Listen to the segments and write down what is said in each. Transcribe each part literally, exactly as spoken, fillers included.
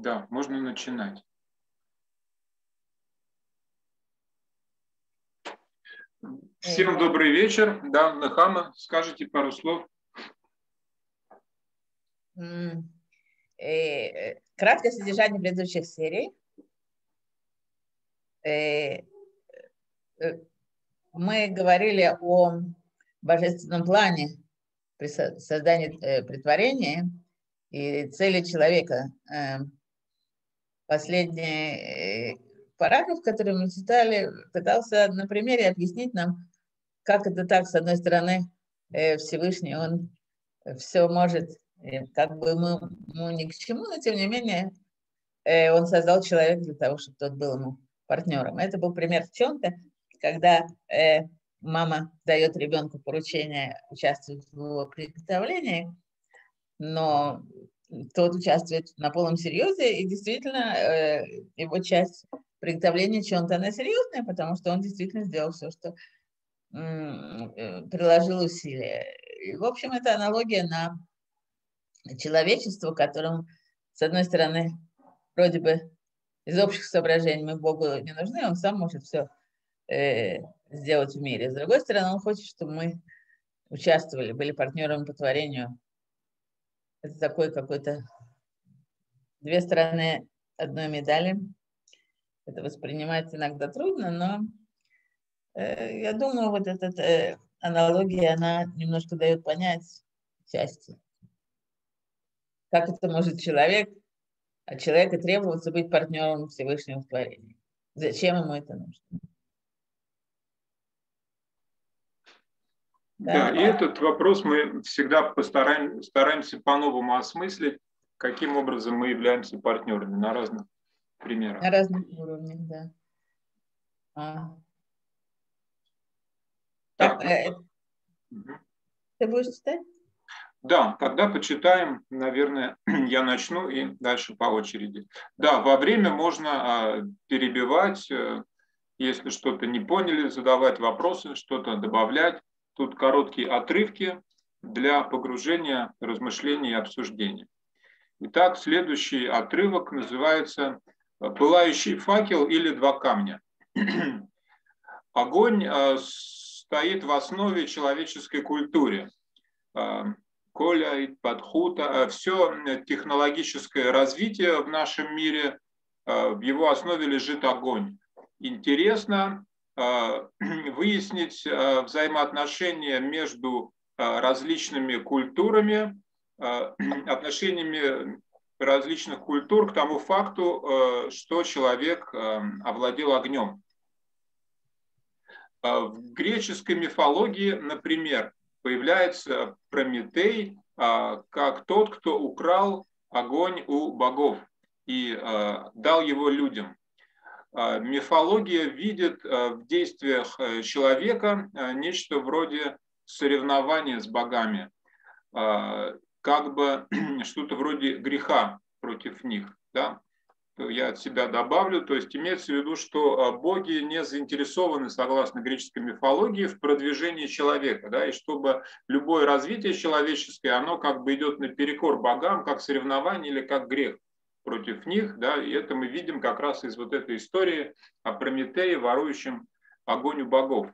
Да, можно начинать. Всем добрый вечер. Да, Нахама, скажите пару слов. Краткое содержание предыдущих серий. Мы говорили о божественном плане при создании претворения и цели человека. Последний параграф, который мы читали, пытался на примере объяснить нам, как это так, с одной стороны, Всевышний, он все может, как бы ему, ему ни к чему, но тем не менее он создал человека для того, чтобы тот был ему партнером. Это был пример в чем-то, когда мама дает ребенку поручение участвовать в его приготовлении, но тот участвует на полном серьезе, и действительно э, его часть приготовления чего-то она серьезная, потому что он действительно сделал все, что э, приложил усилия. И, в общем, это аналогия на человечество, которым, с одной стороны, вроде бы из общих соображений мы Богу не нужны, он сам может все э, сделать в мире. С другой стороны, он хочет, чтобы мы участвовали, были партнерами по творению. Это такой какой-то две стороны одной медали. Это воспринимать иногда трудно, но э, я думаю, вот эта э, аналогия, она немножко дает понять части. Как это может человек, от человека требоваться быть партнером Всевышнего в творении? Зачем ему это нужно? Да, да, и этот вопрос мы всегда постараем, стараемся по-новому осмыслить, каким образом мы являемся партнерами на разных примерах. На разных уровнях, да. А. Так, так, э, угу. Ты будешь читать? Да, тогда почитаем, наверное, я начну и дальше по очереди. Да, во время можно перебивать, если что-то не поняли, задавать вопросы, что-то добавлять. Тут короткие отрывки для погружения, размышлений и обсуждения. Итак, следующий отрывок называется «Пылающий факел или два камня». Огонь стоит в основе человеческой культуры. Коля и подхута, все технологическое развитие в нашем мире, в его основе лежит огонь. Интересно выяснить взаимоотношения между различными культурами, отношениями различных культур к тому факту, что человек овладел огнем. В греческой мифологии, например, появляется Прометей как тот, кто украл огонь у богов и дал его людям. Мифология видит в действиях человека нечто вроде соревнования с богами, как бы что-то вроде греха против них. Да? Я от себя добавлю, то есть имеется в виду, что боги не заинтересованы, согласно греческой мифологии, в продвижении человека, да, и чтобы любое развитие человеческое, оно как бы идет наперекор богам, как соревнование или как грех против них, да, и это мы видим как раз из вот этой истории о Прометее, ворующем огонь у богов.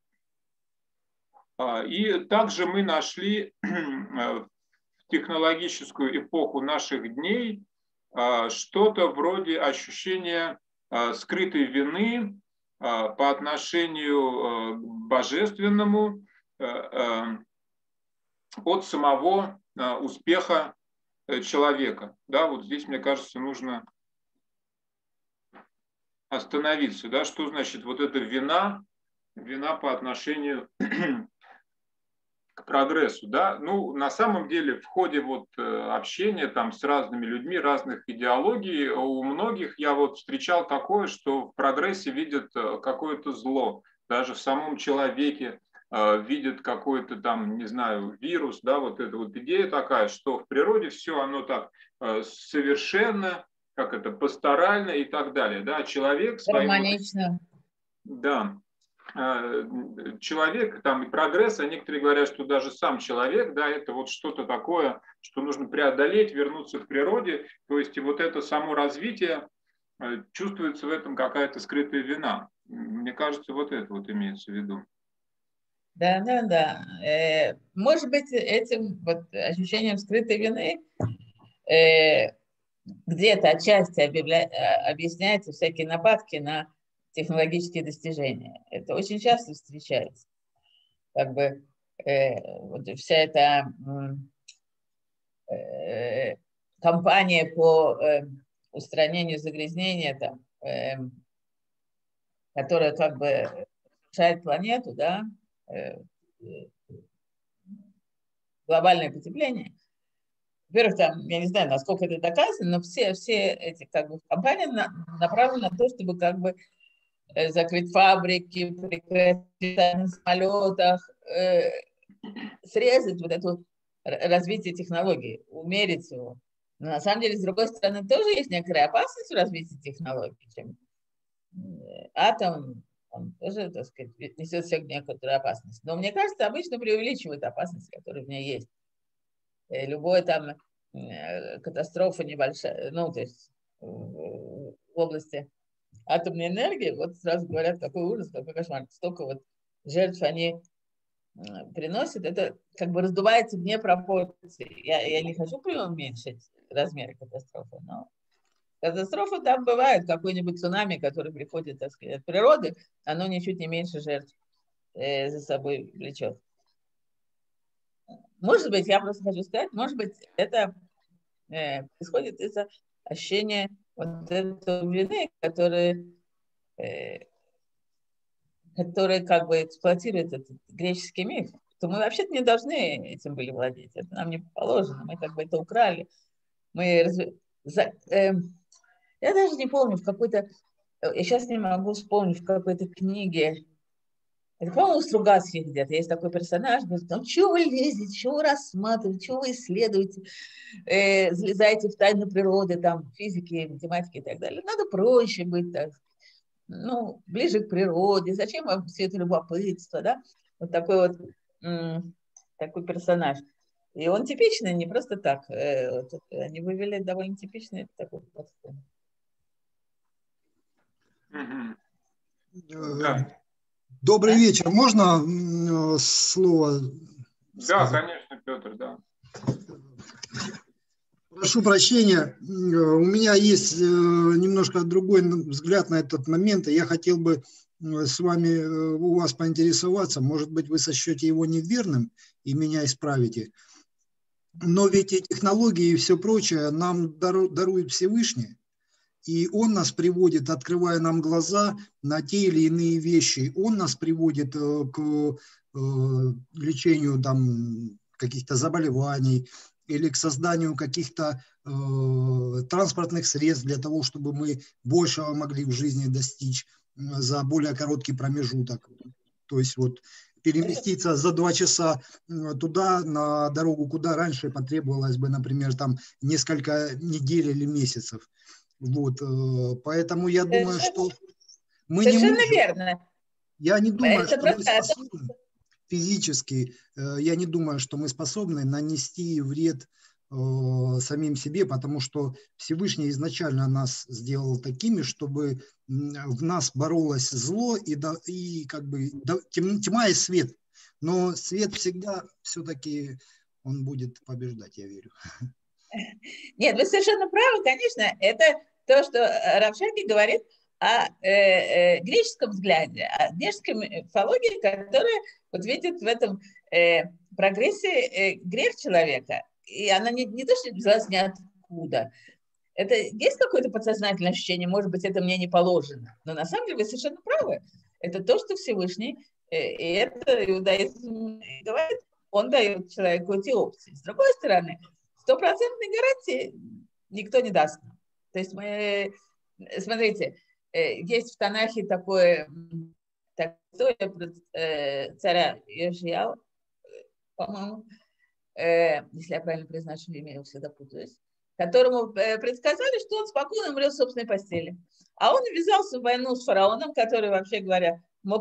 И также мы нашли в технологическую эпоху наших дней что-то вроде ощущения скрытой вины по отношению к божественному от самого успеха человека. Да, вот здесь, мне кажется, нужно остановиться. Да, что значит вот эта вина, вина по отношению к прогрессу, да, ну, на самом деле в ходе вот общения там с разными людьми, разных идеологий, у многих я вот встречал такое, что в прогрессе видят какое-то зло, даже в самом человеке видят какой-то там, не знаю, вирус, да, вот эта вот идея такая, что в природе все оно так совершенно, как это, пасторально и так далее, да, человек своим... Гармонично. Да. человек там и прогресс, а некоторые говорят, что даже сам человек, да, это вот что-то такое, что нужно преодолеть, вернуться к природе. То есть и вот это само развитие, чувствуется в этом какая-то скрытая вина. Мне кажется, вот это вот имеется в виду. Да, да, да. Э, может быть, этим вот ощущением скрытой вины э, где-то отчасти объявля... объясняются всякие нападки на технологические достижения. Это очень часто встречается. Как бы э, вот вся эта э, кампания по э, устранению загрязнения, там, э, которая как бы разрушает планету, да, э, глобальное потепление. Во-первых, там, я не знаю, насколько это доказано, но все, все эти как бы, компании на, направлены на то, чтобы как бы э, закрыть фабрики, прекратить на самолетах, э, срезать вот это развитие технологий, умерить его. Но на самом деле, с другой стороны, тоже есть некоторая опасность в развитии технологий, чем атом, он тоже, так сказать, несет в себе некоторую опасность. Но мне кажется, обычно преувеличивают опасность, которая в ней есть. Любая там катастрофа небольшая, ну, то есть в области атомной энергии, вот сразу говорят, какой ужас, какой кошмар, столько вот жертв они приносят, это как бы раздувается вне пропорции. Я, я не хочу преуменьшить размеры катастрофы, но катастрофы там бывают, какой-нибудь цунами, который приходит, так сказать, от природы, оно ничуть не меньше жертв э, за собой влечет. Может быть, я просто хочу сказать, может быть, это э, происходит из-за ощущения вот этой вины, которая, э, которая как бы эксплуатирует этот греческий миф. То мы вообще-то не должны этим были владеть, это нам не положено, мы как бы это украли. Мы разв... За, э, я даже не помню, в какой-то, я сейчас не могу вспомнить, в какой-то книге, это, по-моему, у Стругацких где-то есть такой персонаж, говорит, ну, чего вы лезете, чего вы рассматриваете, чего вы исследуете, э, залезаете в тайны природы, там, физики, математики и так далее. Надо проще быть, так, ну, ближе к природе, зачем вам все это любопытство, да? Вот такой вот, м- такой персонаж. И он типичный, не просто так. Э, вот, они вывели довольно типичный такой подход. Угу. Да. Добрый а? вечер. Можно слово сказать? Да, конечно, Петр, да. Прошу прощения, у меня есть немножко другой взгляд на этот момент, и я хотел бы с вами, у вас поинтересоваться, может быть, вы сочтете его неверным и меня исправите, но ведь и технологии и все прочее нам дарует Всевышний, и Он нас приводит, открывая нам глаза на те или иные вещи, Он нас приводит к лечению там каких-то заболеваний, или к созданию каких-то э, транспортных средств для того, чтобы мы большего могли в жизни достичь э, за более короткий промежуток. То есть вот переместиться за два часа туда, на дорогу, куда раньше потребовалось бы, например, там несколько недель или месяцев. Вот, э, поэтому я думаю, что мы не можем... Совершенно верно. Я не думаю, Это что мы способны... Физически, я не думаю, что мы способны нанести вред э, самим себе, потому что Всевышний изначально нас сделал такими, чтобы в нас боролось зло и, да, и как бы да, тем, тьма и свет. Но свет всегда все-таки он будет побеждать, я верю. Нет, вы совершенно правы, конечно. Это то, что Рав Шаги говорит о э, э, греческом взгляде, о греческой мифологии, которая вот видит в этом э, прогрессе э, грех человека. И она не, не то, что взялась ниоткуда. Это есть какое-то подсознательное ощущение, может быть, это мне не положено. Но на самом деле вы совершенно правы. Это то, что Всевышний, э, и это иудаизм говорит, он дает человеку эти опции. С другой стороны, стопроцентной гарантии никто не даст нам. То есть мы, смотрите, есть в Танахе такое, такая история про царя Йошияу, по-моему, если я правильно произношу имя, я всегда путаюсь, которому предсказали, что он спокойно умрет в собственной постели. А он ввязался в войну с фараоном, который, вообще говоря, мог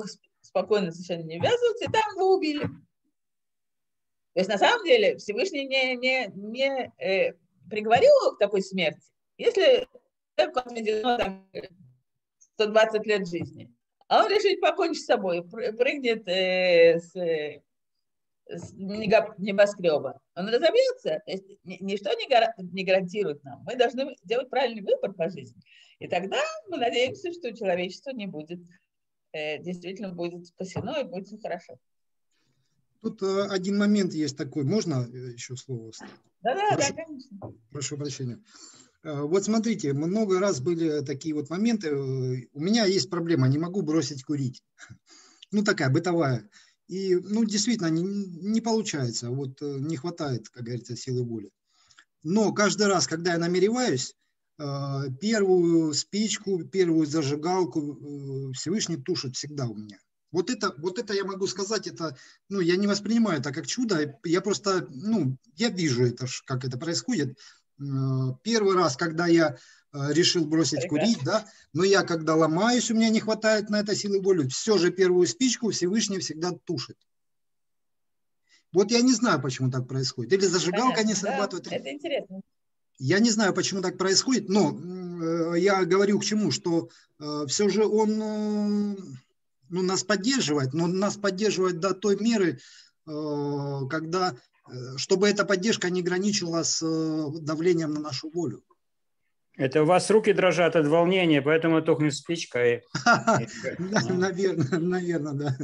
спокойно совершенно не ввязываться, и там его убили. То есть на самом деле Всевышний не, не, не э, приговорил его к такой смерти, если человеку отведено там сто двадцать лет жизни, а он решит покончить с собой, прыгнет э, с, с небоскреба. Он разобьется. То есть ничто не, гар, не гарантирует нам. Мы должны делать правильный выбор по жизни. И тогда мы надеемся, что человечество не будет, э, действительно будет спасено и будет все хорошо. Тут э, один момент есть такой. Можно еще слово вставить? Да, да, да, конечно. Прошу прощения. Э, вот смотрите, много раз были такие вот моменты. У меня есть проблема, не могу бросить курить. Ну, такая бытовая. И, ну, действительно, не, не получается. Вот э, не хватает, как говорится, силы воли. Но каждый раз, когда я намереваюсь, э, первую спичку, первую зажигалку э, Всевышний тушит всегда у меня. Вот это, вот это я могу сказать, это, ну, я не воспринимаю это как чудо, я просто, ну, я вижу это, как это происходит. Первый раз, когда я решил бросить курить, да, но я когда ломаюсь, у меня не хватает на это силы воли, все же первую спичку Всевышний всегда тушит. Вот я не знаю, почему так происходит. Или зажигалка Понятно, не срабатывает. Да, это интересно. Я не знаю, почему так происходит, но я говорю к чему, что все же он... Ну, нас поддерживает, но нас поддерживает до той меры, когда, чтобы эта поддержка не граничила с давлением на нашу волю. Это у вас руки дрожат от волнения, поэтому тухнет спичка. Наверное, наверное, да.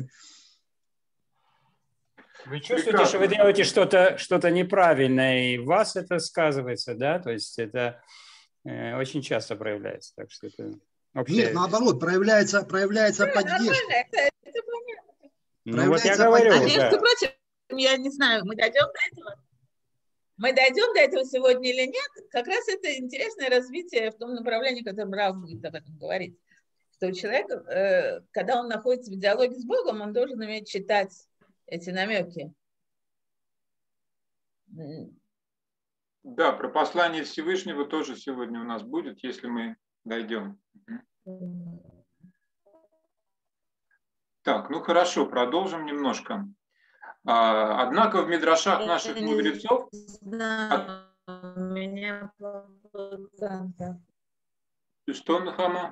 Вы чувствуете, что вы делаете что-то что-то неправильное, и у вас это сказывается, да? То есть это очень часто проявляется. Так что это... Вообще... Нет, наоборот, проявляется, проявляется да, поддержка. Это, это понятно. Ну вот я говорю. А между да. прочим, я не знаю, мы дойдем до этого? Мы дойдем до этого сегодня или нет? Как раз это интересное развитие в том направлении, в котором Рав будет об этом говорить. Что у человека, когда он находится в диалоге с Богом, он должен уметь читать эти намеки. Да, про послание Всевышнего тоже сегодня у нас будет, если мы дойдем. Так, ну хорошо, продолжим немножко. Однако в мидрашах наших мудрецов... Что, Нахама?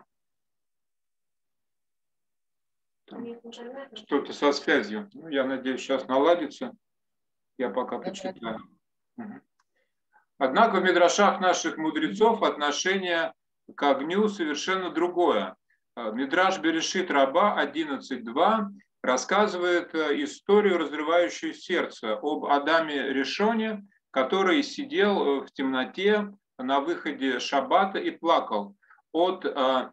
Что-то со связью. Ну, я надеюсь, сейчас наладится. Я пока почитаю. Однако в мидрашах наших мудрецов отношение к огню совершенно другое. Мидраш Берешит Раба одиннадцать два рассказывает историю, разрывающую сердце, об Адаме Ришоне, который сидел в темноте на выходе шаббата и плакал от, от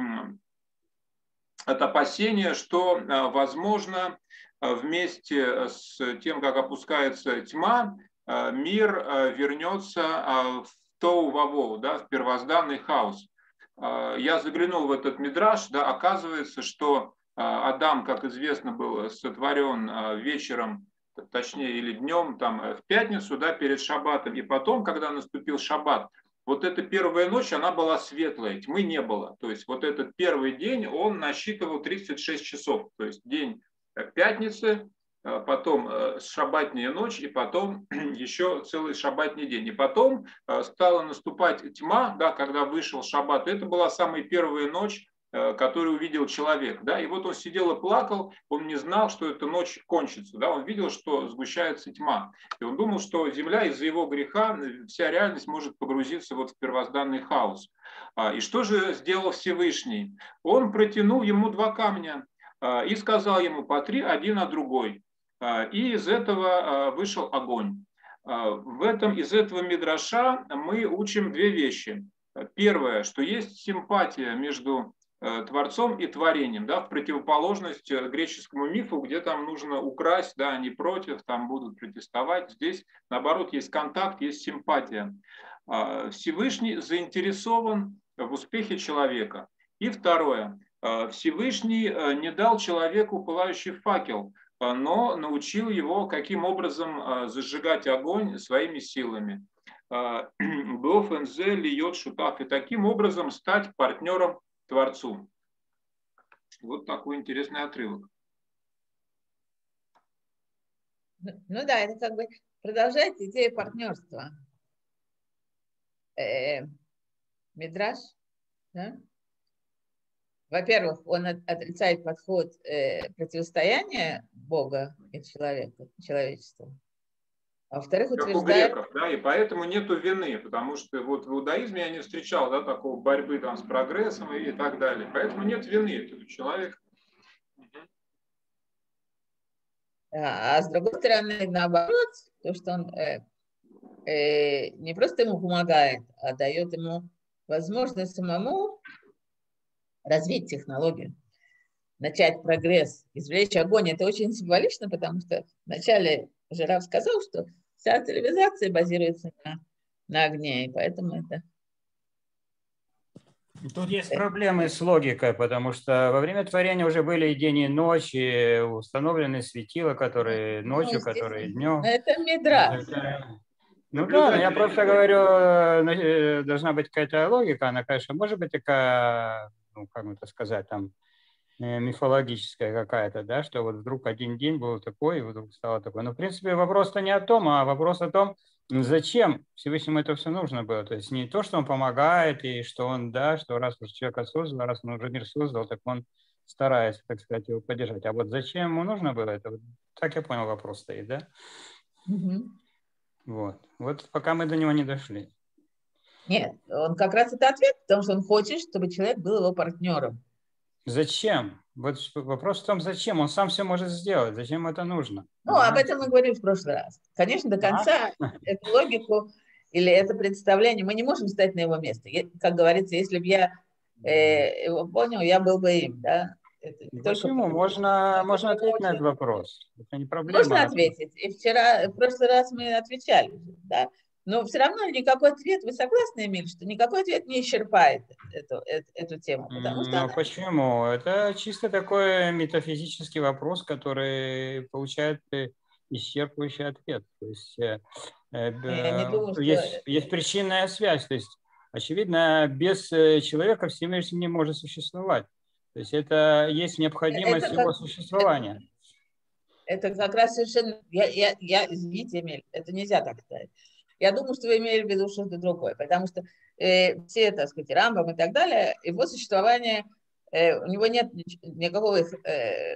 опасения, что, возможно, вместе с тем, как опускается тьма, мир вернется в тоу-вавоу, да, в первозданный хаос. Я заглянул в этот мидраш, да, оказывается, что Адам, как известно, был сотворен вечером, точнее, или днем, там, в пятницу, да, перед шаббатом, и потом, когда наступил шаббат, вот эта первая ночь, она была светлая, тьмы не было. То есть вот этот первый день, он насчитывал тридцать шесть часов, то есть день пятницы, потом шаббатная ночь, и потом еще целый шаббатный день. И потом стала наступать тьма, да, когда вышел шаббат. Это была самая первая ночь, которую увидел человек. Да, и вот он сидел и плакал, он не знал, что эта ночь кончится. Да, он видел, что сгущается тьма. И он думал, что земля из-за его греха, вся реальность может погрузиться вот в первозданный хаос. И что же сделал Всевышний? Он протянул ему два камня и сказал ему: потри один на другой. И из этого вышел огонь. В этом, из этого мидраша мы учим две вещи. Первое, что есть симпатия между Творцом и творением, да, в противоположность греческому мифу, где там нужно украсть, да, они против, там будут протестовать. Здесь, наоборот, есть контакт, есть симпатия. Всевышний заинтересован в успехе человека. И второе, Всевышний не дал человеку пылающий факел, но научил его, каким образом зажигать огонь своими силами. И таким образом стать партнером Творцу. Вот такой интересный отрывок. Ну, ну да, это как бы продолжает идею партнерства. Э, Мидраш, да? Во-первых, он отрицает подход э, противостояния Бога и человека, человечества. А во-вторых, Как у утверждает... греков, да, и поэтому нету вины, потому что вот в иудаизме я не встречал, да, такого борьбы там с прогрессом и, и так далее. Поэтому нет вины этого человека. А, а с другой стороны, наоборот, то, что он э, э, не просто ему помогает, а дает ему возможность самому развить технологию, начать прогресс, извлечь огонь. Это очень символично, потому что вначале Жираф сказал, что вся цивилизация базируется на, на огне, и поэтому это... Тут есть проблемы с логикой, потому что во время творения уже были и день, и ночь, и установлены светила, которые ночью, ну, которые днем. Это Мидраш. Ну да, я просто говорю, должна быть какая-то логика, она, конечно, может быть такая, ну, как это сказать, там, мифологическая какая-то, да, что вот вдруг один день был такой, и вдруг стало такой. Но, в принципе, вопрос-то не о том, а вопрос о том, зачем Всевышнему это все нужно было. То есть не то, что он помогает, и что он, да, что раз уж человека создал, раз он уже мир создал, так он старается, так сказать, его поддержать. А вот зачем ему нужно было это? Так я понял, вопрос стоит, да? Угу. Вот. Вот пока мы до него не дошли. Нет, он как раз это ответ, потому что он хочет, чтобы человек был его партнером. Зачем? Вот вопрос в том, зачем. Он сам все может сделать. Зачем это нужно? Ну, об этом мы говорили в прошлый раз. Конечно, до конца а? эту логику или это представление мы не можем встать на его место. Как говорится, если бы я э, его понял, я был бы им, да? Это Почему? Только... Можно, можно ответить очень... на этот вопрос. Это не проблема. Можно ответить. И вчера, в прошлый раз мы отвечали, да? Но все равно никакой ответ, вы согласны, Эмиль, что никакой ответ не исчерпает эту, эту, эту тему? Потому что Но она... почему? Это чисто такой метафизический вопрос, который получает исчерпывающий ответ. То есть, э, э, думаю, есть, что... есть причинная связь. То есть, очевидно, без человека Всевышний не может существовать. То есть это есть необходимость это его как... существования. Это, это как раз совершенно... Я, я, я, извините, Эмиль, это нельзя так сказать. Я думаю, что вы имели в виду что-то другое, потому что э, все, так сказать, Рамбам и так далее, его существование, э, у него нет никакого э, э,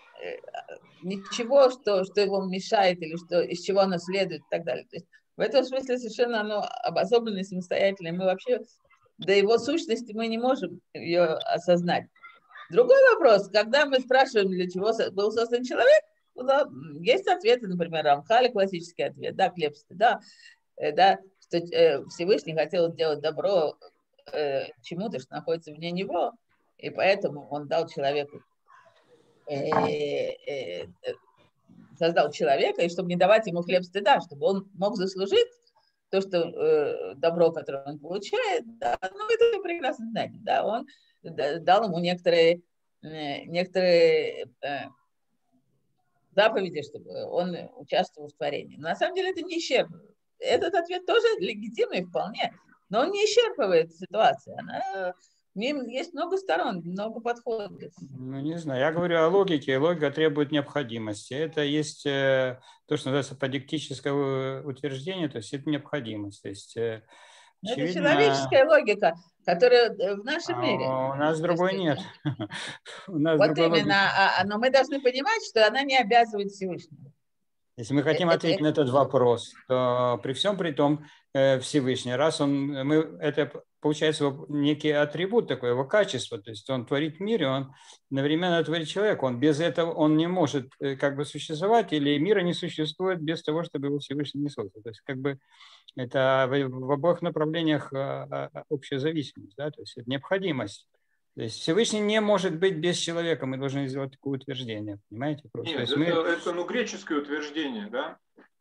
ничего, что, что его мешает или что, из чего оно следует и так далее. То есть в этом смысле совершенно оно обособленное, самостоятельное. Мы вообще до его сущности мы не можем ее осознать. Другой вопрос, когда мы спрашиваем, для чего был создан человек, да, есть ответы, например, Рамхали, классический ответ, да, Клепсты, да, да, что э, Всевышний хотел сделать добро э, чему-то, что находится вне него, и поэтому он дал человеку, э, э, э, создал человека, и чтобы не давать ему хлеб стыда, чтобы он мог заслужить то, что э, добро, которое он получает, да, ну, это вы прекрасно знаете, да, он дал ему некоторые, э, некоторые э, заповеди, чтобы он участвовал в творении. Но на самом деле это не исчерпывает. Этот ответ тоже легитимный вполне, но он не исчерпывает ситуацию. Она, в нем есть много сторон, много подходов. Ну, не знаю, я говорю о логике. Логика требует необходимости. Это есть э, то, что называется подиктическое утверждение, то есть это необходимость. То есть, э, очевидно... Это человеческая логика, которая в нашем а мире. У нас другой нет. У нас вот именно, а, но мы должны понимать, что она не обязывает Всевышнего. Если мы хотим ответить на этот вопрос, то при всем при том Всевышний, раз он, мы, это получается некий атрибут такой, его качество, то есть он творит мир, и он одновременно творит человека, он без этого он не может как бы существовать, или мира не существует без того, чтобы его Всевышний не создал. То есть как бы это в, в обоих направлениях общая зависимость, да, то есть это необходимость. То есть Всевышний не может быть без человека. Мы должны сделать такое утверждение, понимаете? Просто. Нет, То есть это, мы... это ну, греческое утверждение, да?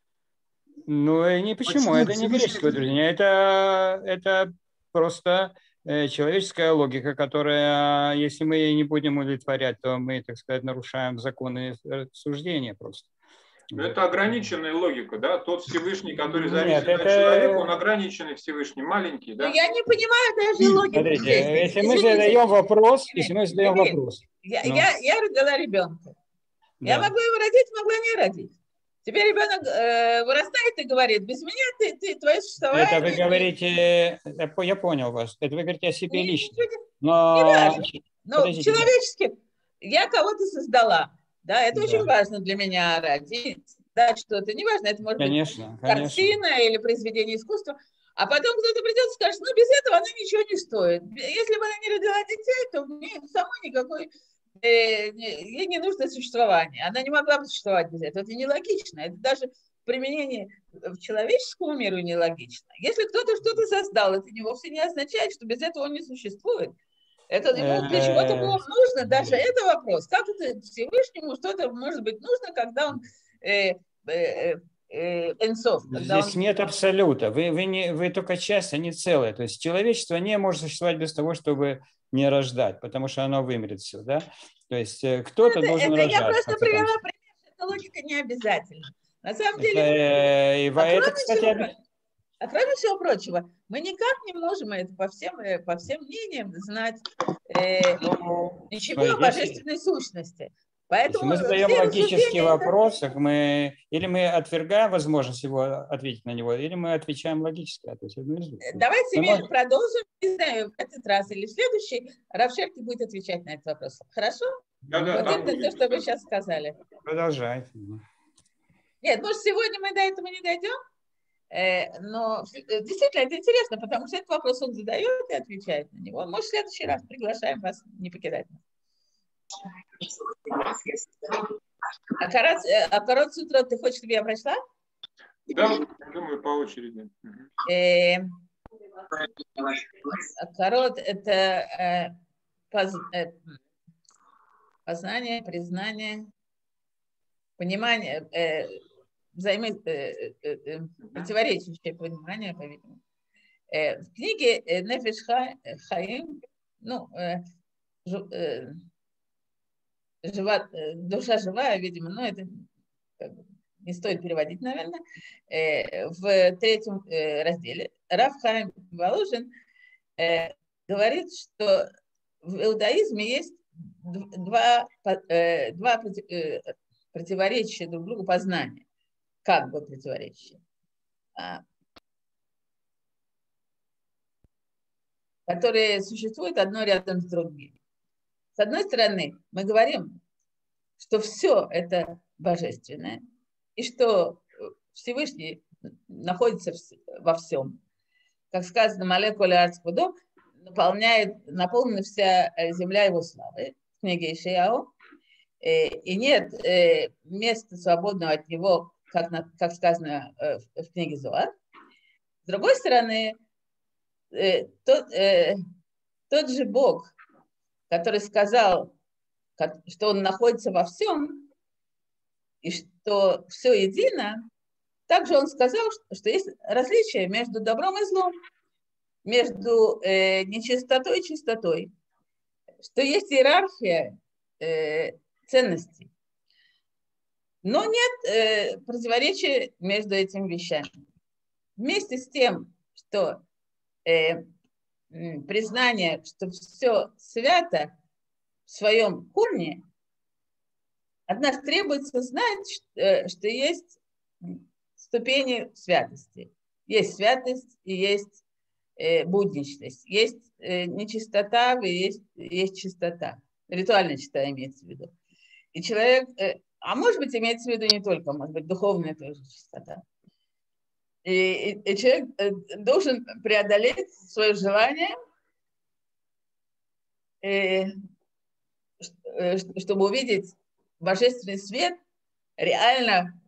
Ну, не почему, почему? Это не греческое утверждение. Это, это просто человеческая логика, которая, если мы не будем удовлетворять, то мы, так сказать, нарушаем законы суждения просто. Это ограниченная логика, да? Тот Всевышний, который зависит Нет, от это... человека, он ограниченный Всевышний, маленький, да? Но я не понимаю даже логику. Смотрите, здесь. если мы задаем вопрос, если мы задаем вопрос. Я, ну. я, я родила ребенка. Да. Я могла его родить, могла не родить. Теперь ребенок э, вырастает и говорит, без меня ты, ты твое существование... Это вы говорите, я понял вас, это вы говорите о себе не, лично. не, Но, не важно. Но подождите, человечески я кого-то создала. Да, это да. очень важно для меня родить, дать что-то. Неважно, это может конечно, быть конечно. картина или произведение искусства. А потом кто-то придет и скажет, ну без этого она ничего не стоит. Если бы она не родила детей, то мне самой никакой... Э, ей не нужно существование. Она не могла бы существовать без этого. Это нелогично. Это даже применение в человеческому миру нелогично. Если кто-то что-то создал, это не вовсе не означает, что без этого он не существует. Это ему для чего-то было нужно. Даже это вопрос. Как это Всевышнему что-то может быть нужно, когда он э, э, э, энсов? Здесь Он... нет абсолюта. Вы, вы, не, вы только часть, а не целое. То есть человечество не может существовать без того, чтобы не рождать, потому что оно вымрет все. Да? То есть кто-то это, должен это рожать. Я просто привела пример, что эта логика не обязательна. На самом деле, это, а, это, кроме кстати, всего, а кроме всего прочего, мы никак не можем это по всем, по всем мнениям знать э, ну, ничего если, о божественной сущности. Поэтому если мы задаем логический вопрос, это... мы, или мы отвергаем возможность его ответить на него, или мы отвечаем логически. То есть, давайте мы можем... продолжим, не знаю, в этот раз или в следующий. Рав Шерки будет отвечать на этот вопрос. Хорошо? Да, да, вот это то, что вы сейчас сказали. Продолжайте. Нет, может, сегодня мы до этого не дойдем? Э, но действительно это интересно, потому что этот вопрос он задает и отвечает на него. Может, в следующий раз приглашаем вас не покидать нас. А Карат, а Карат Сутра, ты хочешь, чтобы я прочла? Да, думаю, по очереди. Э, Карат – это э, поз, э, познание, признание, понимание, э, взаимо, э, э, э, противоречащее понимание, по-видимому. Э, в книге Нефеш Хаим, ну, э, жу, э, жива, душа живая, видимо, но это как бы, не стоит переводить, наверное, э, в третьем э, разделе Рав Хаим Воложин э, говорит, что в иудаизме есть два, э, два э, противоречия друг другу познания, как бы противоречия, которые существуют одно рядом с другим. С одной стороны, мы говорим, что все это божественное, и что Всевышний находится во всем. Как сказано, молекуля Арцпудо наполняет, наполнена вся земля его славы, в книге Ишаяу, и нет места свободного от него, как, как сказано в книге Зоар. С другой стороны, тот, тот же Бог, который сказал, что он находится во всем, и что все едино, также он сказал, что есть различия между добром и злом, между э, нечистотой и чистотой, что есть иерархия э, ценностей. Но нет э, противоречия между этими вещами. Вместе с тем, что э, признание, что все свято в своем корне, от нас требуется знать, что, что есть ступени святости. Есть святость и есть э, будничность. Есть э, нечистота и есть, есть чистота. Ритуальная чистота имеется в виду. И человек, э, а может быть, имеется в виду не только, может быть, духовная тоже чистота. И, и, и человек э, должен преодолеть свое желание, э, чтобы увидеть божественный свет реально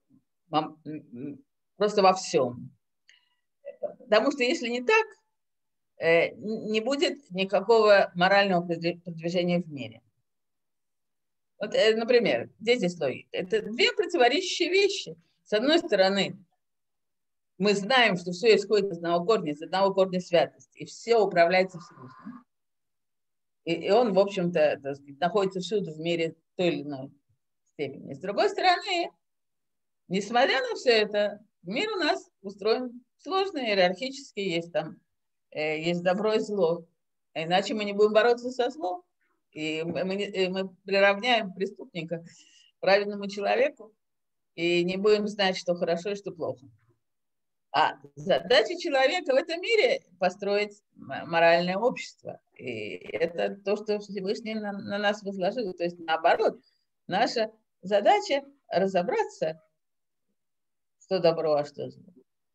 просто во всем. Потому что если не так, не будет никакого морального продвижения в мире. Вот, например, где здесь логика? Это две противоречащие вещи. С одной стороны, мы знаем, что все исходит из одного корня, из одного корня святости, и все управляется Всевышним. И, и он, в общем-то, так сказать, находится всюду в мире в той или иной степени. С другой стороны, несмотря на все это, мир у нас устроен сложно, иерархически, есть там, э, есть добро и зло. А иначе мы не будем бороться со злом. И мы, мы, мы приравняем преступника к праведному человеку. и не будем знать, что хорошо и что плохо. А задача человека в этом мире – построить моральное общество. И это то, что Всевышний на, на нас возложил. То есть наоборот, наша задача – разобраться, что добро, а что зло.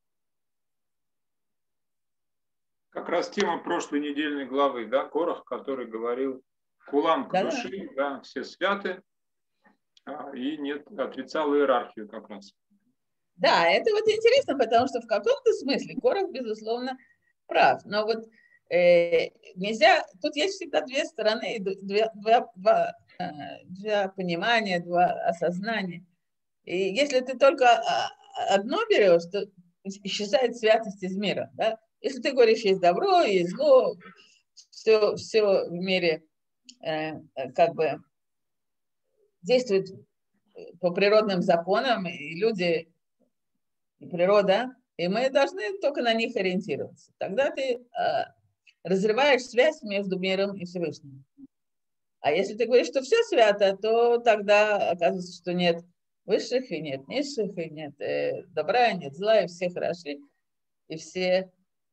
Как раз тема прошлой недельной главы, да, Корах, который говорил «Кулам к Да, души», да, все святы, и нет, отрицал иерархию как раз. Да, это вот интересно, потому что в каком-то смысле Корах, безусловно, прав. Но вот э, нельзя, тут есть всегда две стороны, две, два, два, э, два понимания, два осознания. И если ты только одно берешь, то исчезает святость из мира. Да? Если ты говоришь, есть добро, есть зло, все, все в мире э, как бы действует по природным законам, и люди, и природа, и мы должны только на них ориентироваться. Тогда ты э, разрываешь связь между миром и Всевышним. А если ты говоришь, что все свято, то тогда оказывается, что нет высших, и нет низших, и нет э, добра, и нет зла, и все хороши, и все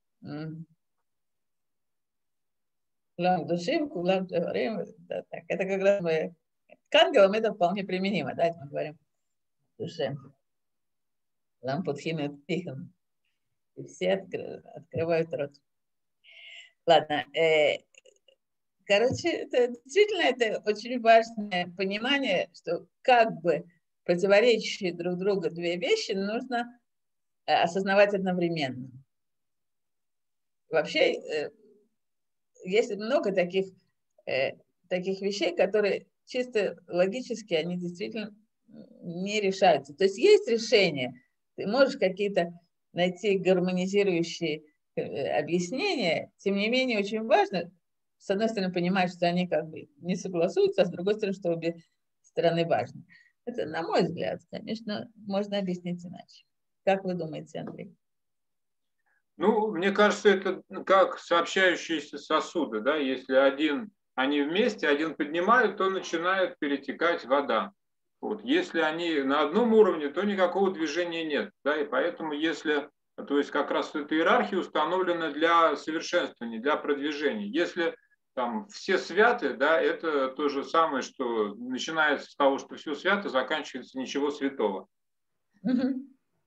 кулам душим, кулам говорим. Так, это как раз мы к ангелам это вполне применимо, да, мы говорим душе. Кулам подхим тихом. И все откры, открывают рот. Ладно. Э, короче, это, действительно, это очень важное понимание, что как бы противоречащие друг другу две вещи нужно э, осознавать одновременно. Вообще, э, есть много таких, э, таких вещей, которые чисто логически, они действительно не решаются. То есть есть решение, ты можешь какие-то найти гармонизирующие э, объяснения, тем не менее очень важно, с одной стороны, понимать, что они как бы не согласуются, а с другой стороны, что обе стороны важны. Это, на мой взгляд, конечно, можно объяснить иначе. Как вы думаете, Андрей? Ну, мне кажется, это как сообщающиеся сосуды, да, если один, они вместе, один поднимают, то начинает перетекать вода. Вот. Если они на одном уровне, то никакого движения нет, да, и поэтому если, то есть как раз эта иерархия установлена для совершенствования, для продвижения. Если там все святы, да, это то же самое, что начинается с того, что все свято, заканчивается ничего святого. Угу.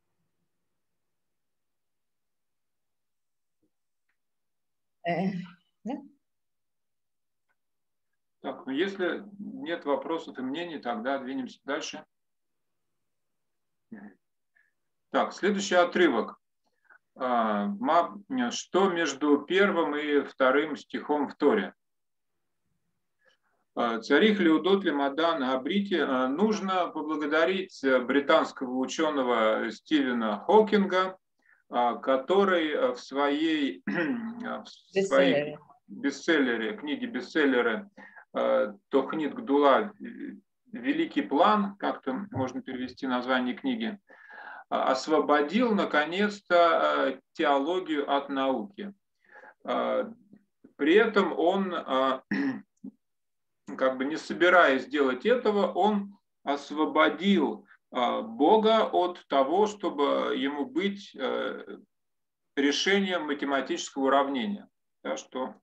Да? Так, ну если нет вопросов и мнений, тогда двинемся дальше. Так, следующий отрывок. Что между первым и вторым стихом в Торе? Царих Леудот Лемадан Абрити. Нужно поблагодарить британского ученого Стивена Хокинга, который в своей, в своей бестселлере, книге бестселлеры Тохнит Гдула, великий план, как-то можно перевести название книги, освободил наконец-то теологию от науки. При этом он, как бы не собираясь делать этого, он освободил Бога от того, чтобы ему быть решением математического уравнения, да, что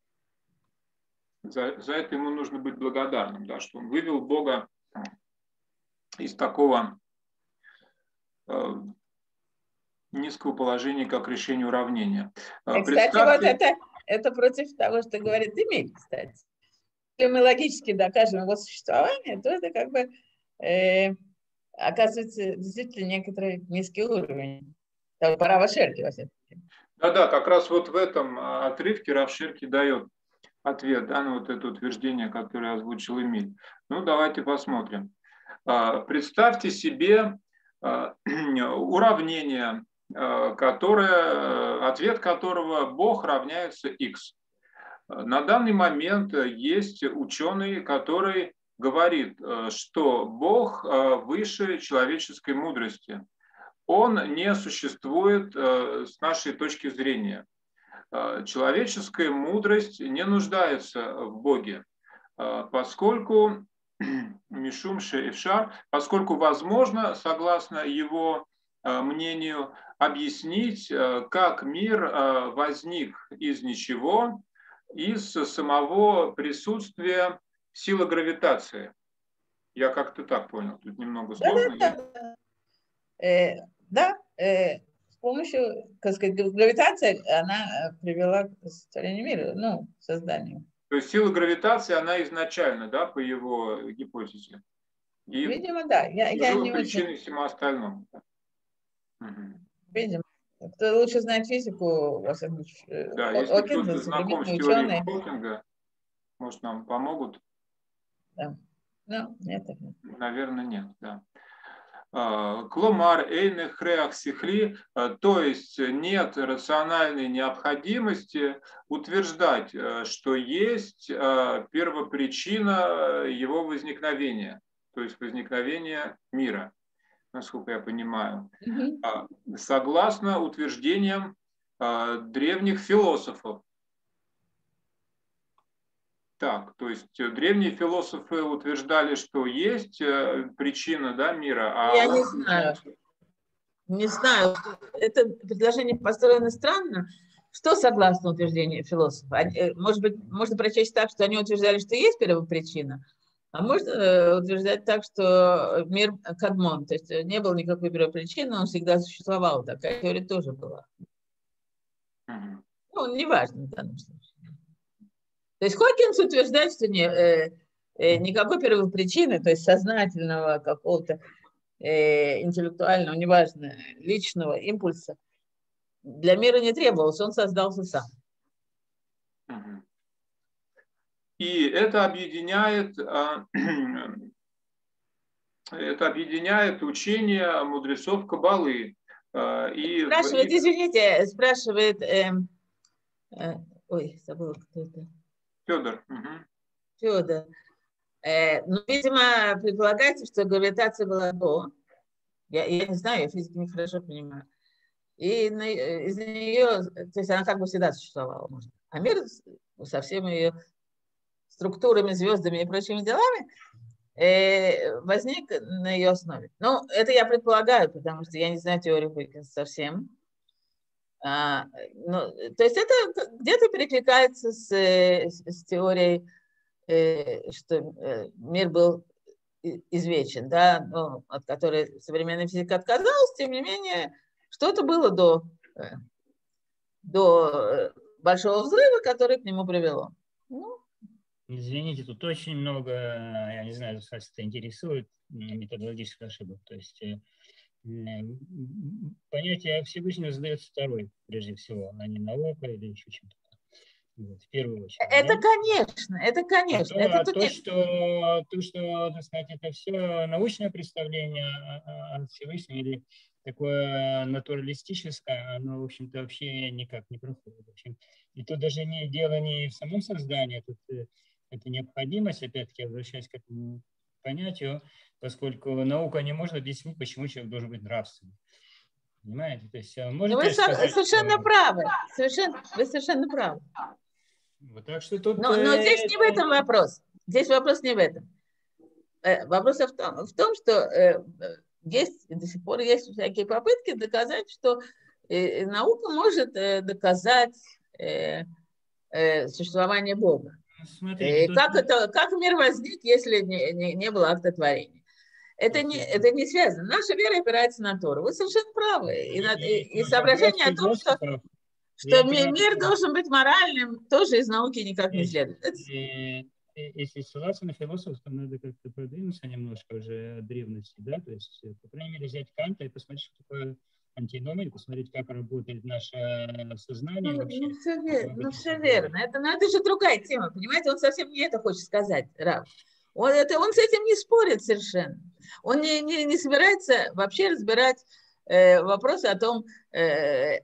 за, за это ему нужно быть благодарным, да, что он вывел Бога из такого э, низкого положения, как решение уравнения. И, кстати, вот это, это против того, что говорит Эмиль, кстати. Если мы логически докажем его существование, то это как бы э, оказывается действительно некоторый низкий уровень. По Рава Шерки, во всяком случае. Да-да, как раз вот в этом отрывке Рав Шерки дает ответ, да, на вот это утверждение, которое озвучил Эмиль. Ну, давайте посмотрим. Представьте себе уравнение, которое, ответ которого Бог равняется х. На данный момент есть ученый, который говорит, что Бог выше человеческой мудрости. Он не существует с нашей точки зрения. Человеческая мудрость не нуждается в Боге, поскольку Мишум Шеэфшар, поскольку возможно, согласно его мнению, объяснить, как мир возник из ничего, из самого присутствия силы гравитации. Я как-то так понял, тут немного сложно. Да, да, да. Э, да э, с помощью, как сказать, гравитации она привела к сотворению мира, ну, к созданию. То есть сила гравитации, она изначально, да, по его гипотезе? И видимо, да. Я, я не причиной очень... всему остальному. Угу. Видимо. Кто лучше знает физику, во всяком случае, да, если Хокинс, кто-то знаком с теорией ученые. Хокинга, может, нам помогут? Да. Ну, нет, нет. Наверное, нет, да. Кломар эйнех реах сихли, то есть нет рациональной необходимости утверждать, что есть первопричина его возникновения, то есть возникновения мира, насколько я понимаю, mm-hmm. согласно утверждениям древних философов. Так, то есть древние философы утверждали, что есть причина, да, мира. А я не знаю. Не знаю. Это предложение построено странно. Что согласно утверждению философов? Может быть, можно прочесть так, что они утверждали, что есть первопричина, а можно утверждать так, что мир кадмон, то есть не было никакой первопричины, он всегда существовал. Такая теория тоже была. Mm-hmm. Ну, неважно в данном случае. То есть Хокинс утверждает, что не, э, э, никакой первопричины, то есть сознательного какого-то э, интеллектуального, неважно, личного импульса для мира не требовалось, он создался сам. И это объединяет, это объединяет учение мудрецов Каббалы. И спрашивает, в... извините, спрашивает, э, э, ой, забыла, кто это. Федор. Угу. Федор. Э, ну, видимо, предполагается, что гравитация была до. Я, я не знаю, я физику не хорошо понимаю. И на, из-за нее, то есть она как бы всегда существовала. Может. А мир со всеми ее структурами, звездами и прочими делами э, возник на ее основе. Ну, это я предполагаю, потому что я не знаю теорию Хокинса совсем. А, ну, то есть это где-то перекликается с, с, с теорией, э, что э, мир был извечен, да, ну, от которой современная физика отказалась, тем не менее, что-то было до, э, до большого взрыва, который к нему привело. Ну. Извините, тут очень много, я не знаю, вас это интересует, методологических ошибок. То есть понятие Всевышнего задается второй, прежде всего, а не наука или еще чем-то. Вот, в первую очередь. Это, да? конечно, это конечно. А это то, то, то, что, то, что, так сказать, это все научное представление о Всевышнем или такое натуралистическое, оно, в общем-то, вообще никак не проходит. В общем, и тут даже не дело не в самом создании, тут это необходимость, опять-таки, возвращаясь к этому понятию, поскольку наука не может объяснить, почему человек должен быть нравственным. Понимаете? То есть, можете вы сказать, совершенно что... правы. Совершенно, вы совершенно правы. Вот, так что тут, но, но здесь не в этом вопрос. Здесь вопрос не в этом. Вопрос в том, в том что есть, до сих пор есть всякие попытки доказать, что наука может доказать существование Бога. Смотрите, как, тут... это, как мир возник, если не, не, не было акта творения? Это не, это не связано. Наша вера опирается на Тору. Вы совершенно правы. И, и, и, и соображение о том, что, что мир, мир должен быть моральным, тоже из науки никак не следует. Если ссылаться на философов, то надо как-то продвинуться немножко уже от древности, да, то есть, по крайней мере, взять Канта и посмотреть, что такое антиномия, посмотреть, как работает наше сознание. Ну, вообще. ну, все верно, ну, все верно. Это, ну, это же другая тема, понимаете? Он совсем не это хочет сказать, Рав. Он, это, он с этим не спорит совершенно. Он не, не, не собирается вообще разбирать э, вопросы о том, э,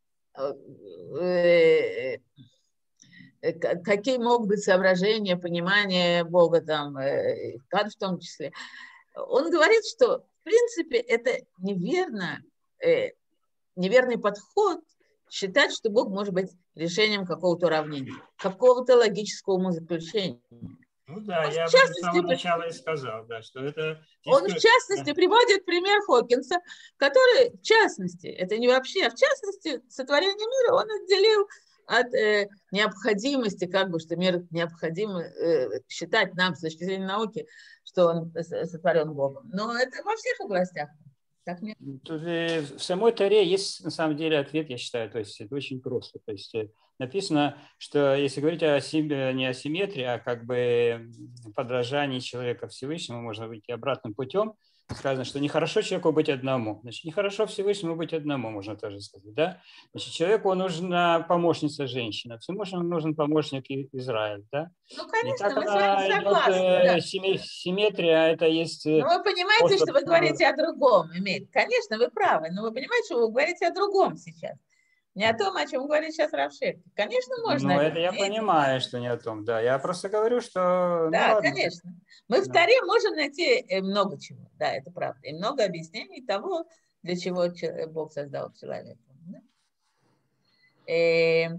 э, э, какие могут быть соображения, понимания Бога, там, э, в том числе. Он говорит, что, в принципе, это неверно, э, неверный подход считать, что Бог может быть решением какого-то уравнения, какого-то логического умозаключения. Ну да, он я в об этом с частности, самого начала и сказал, да, что это... он в частности да. приводит пример Хокинса, который в частности, это не вообще, а в частности сотворение мира он отделил от э, необходимости, как бы, что мир необходимо э, считать нам с точки зрения науки, что он сотворен Богом. Но это во всех областях. Так нет. Тут, э, в самой Торе есть на самом деле ответ, я считаю, то есть это очень просто. То есть э, написано, что если говорить о себе, не о симметрии, а как бы подражании человека Всевышнему, можно выйти обратным путем. Сказано, что нехорошо человеку быть одному. Значит, нехорошо Всевышнему быть одному, можно тоже сказать. Да? Значит, человеку нужна помощница женщина, Всевышнему нужен помощник Израиль. Да? Ну, конечно, и так мы с вами идет, согласны. Да. Симметрия, это есть... Но вы понимаете, способ... что вы говорите о другом. Конечно, вы правы, но вы понимаете, что вы говорите о другом сейчас. Не о том, о чем говорит сейчас Равшек. Конечно, можно. Ну, это я понимаю, что не о том, да. Я просто говорю, что... Да, ну, конечно. Мы в Торе можем найти много чего. Да, это правда. И много объяснений того, для чего Бог создал человека. Да? И...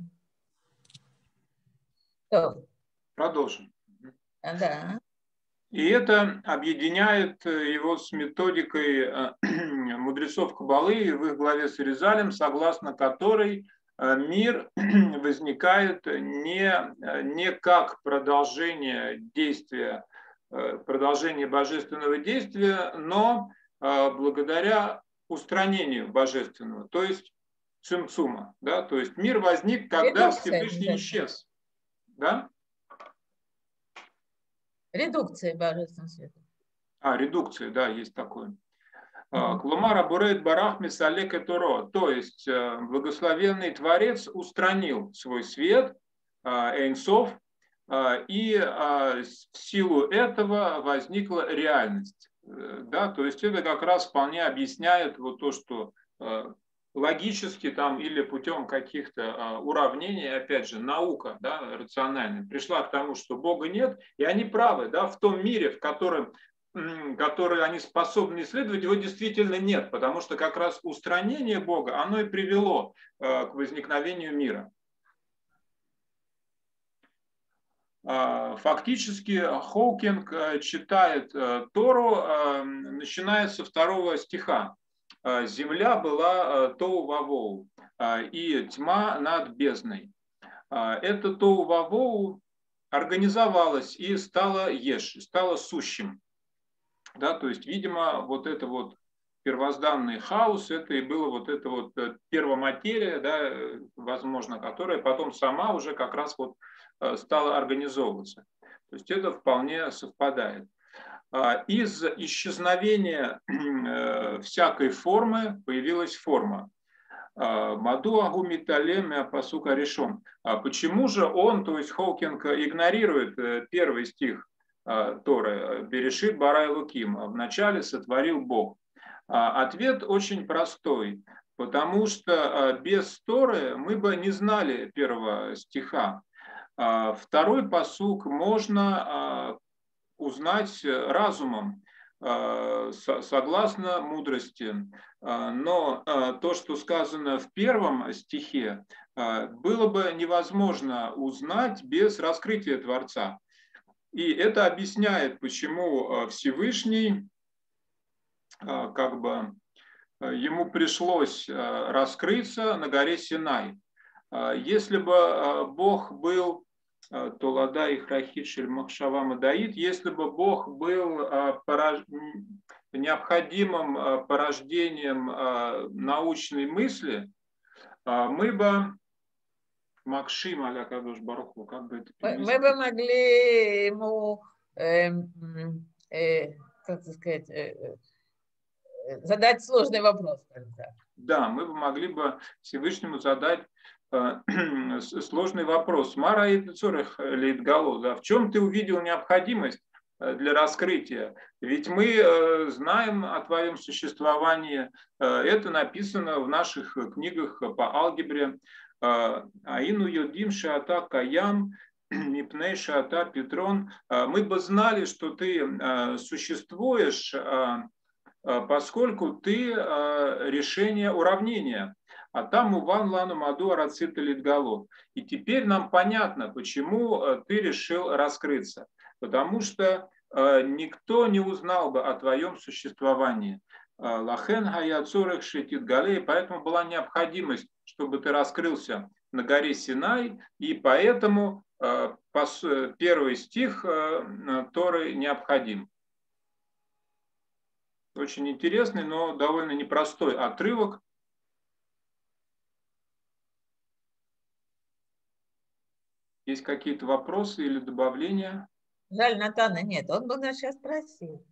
Продолжим. Да. И это объединяет его с методикой мудрецов Каббалы в их главе с Аризалем, согласно которой мир возникает не, не как продолжение действия, продолжение божественного действия, но благодаря устранению божественного, то есть цимцума. Да? То есть мир возник, когда Всевышний исчез. Да? Редукция божественного света. А, редукция, да, есть такое. Клумара бурейт барах мисалек эторо. То есть благословенный Творец устранил свой свет, эйнсов, и в силу этого возникла реальность. Да, то есть это как раз вполне объясняет вот то, что логически там или путем каких-то уравнений, опять же, наука, да, рациональная, пришла к тому, что Бога нет, и они правы, да, в том мире, в котором, который они способны исследовать, его действительно нет, потому что как раз устранение Бога, оно и привело к возникновению мира. Фактически Хоукинг читает Тору, начиная со второго стиха. Земля была тоу-вавоу, и тьма над бездной. Это тоу-вавоу организовалось и стало еш, стало сущим. Да, то есть, видимо, вот это вот первозданный хаос, это и было вот это вот первоматерия, да, возможно, которая потом сама уже как раз вот стала организовываться. То есть это вполне совпадает. Из исчезновения всякой формы появилась форма. Маду агу миталем пасука решен. Почему же он, то есть Хоукинг, игнорирует первый стих Торы «Берешит барай луким», «Вначале сотворил Бог»? Ответ очень простой. Потому что без Торы мы бы не знали первого стиха. Второй пасук можно узнать разумом, согласно мудрости. Но то, что сказано в первом стихе, было бы невозможно узнать без раскрытия Творца. И это объясняет, почему Всевышний, как бы, ему пришлось раскрыться на горе Синай. Если бы Бог был Толада и Храхит Шельмахшава Мадаид, если бы Бог был порож... необходимым порождением научной мысли, мы бы Макшим аля Кадош Баруху, как бы это перевести? Мы бы могли ему, э, э, как сказать, э, задать сложный вопрос. Да, мы бы могли бы Всевышнему задать сложный вопрос. Мара и Цорих Лейтгало, да, в чем ты увидел необходимость для раскрытия? Ведь мы знаем о твоем существовании. Это написано в наших книгах по алгебре. Аину йодим шаата каям, мипней шаата петрон. Мы бы знали, что ты существуешь, поскольку ты решение уравнения. а там уван лану маду арацита литгало. И теперь нам понятно, почему ты решил раскрыться. Потому что никто не узнал бы о твоем существовании. Лахен хаяцурых шитит галей, поэтому была необходимость, чтобы ты раскрылся на горе Синай, и поэтому первый стих Торы необходим. Очень интересный, но довольно непростой отрывок. Есть какие-то вопросы или добавления? Жаль, Натана нет, он бы нас сейчас спросил.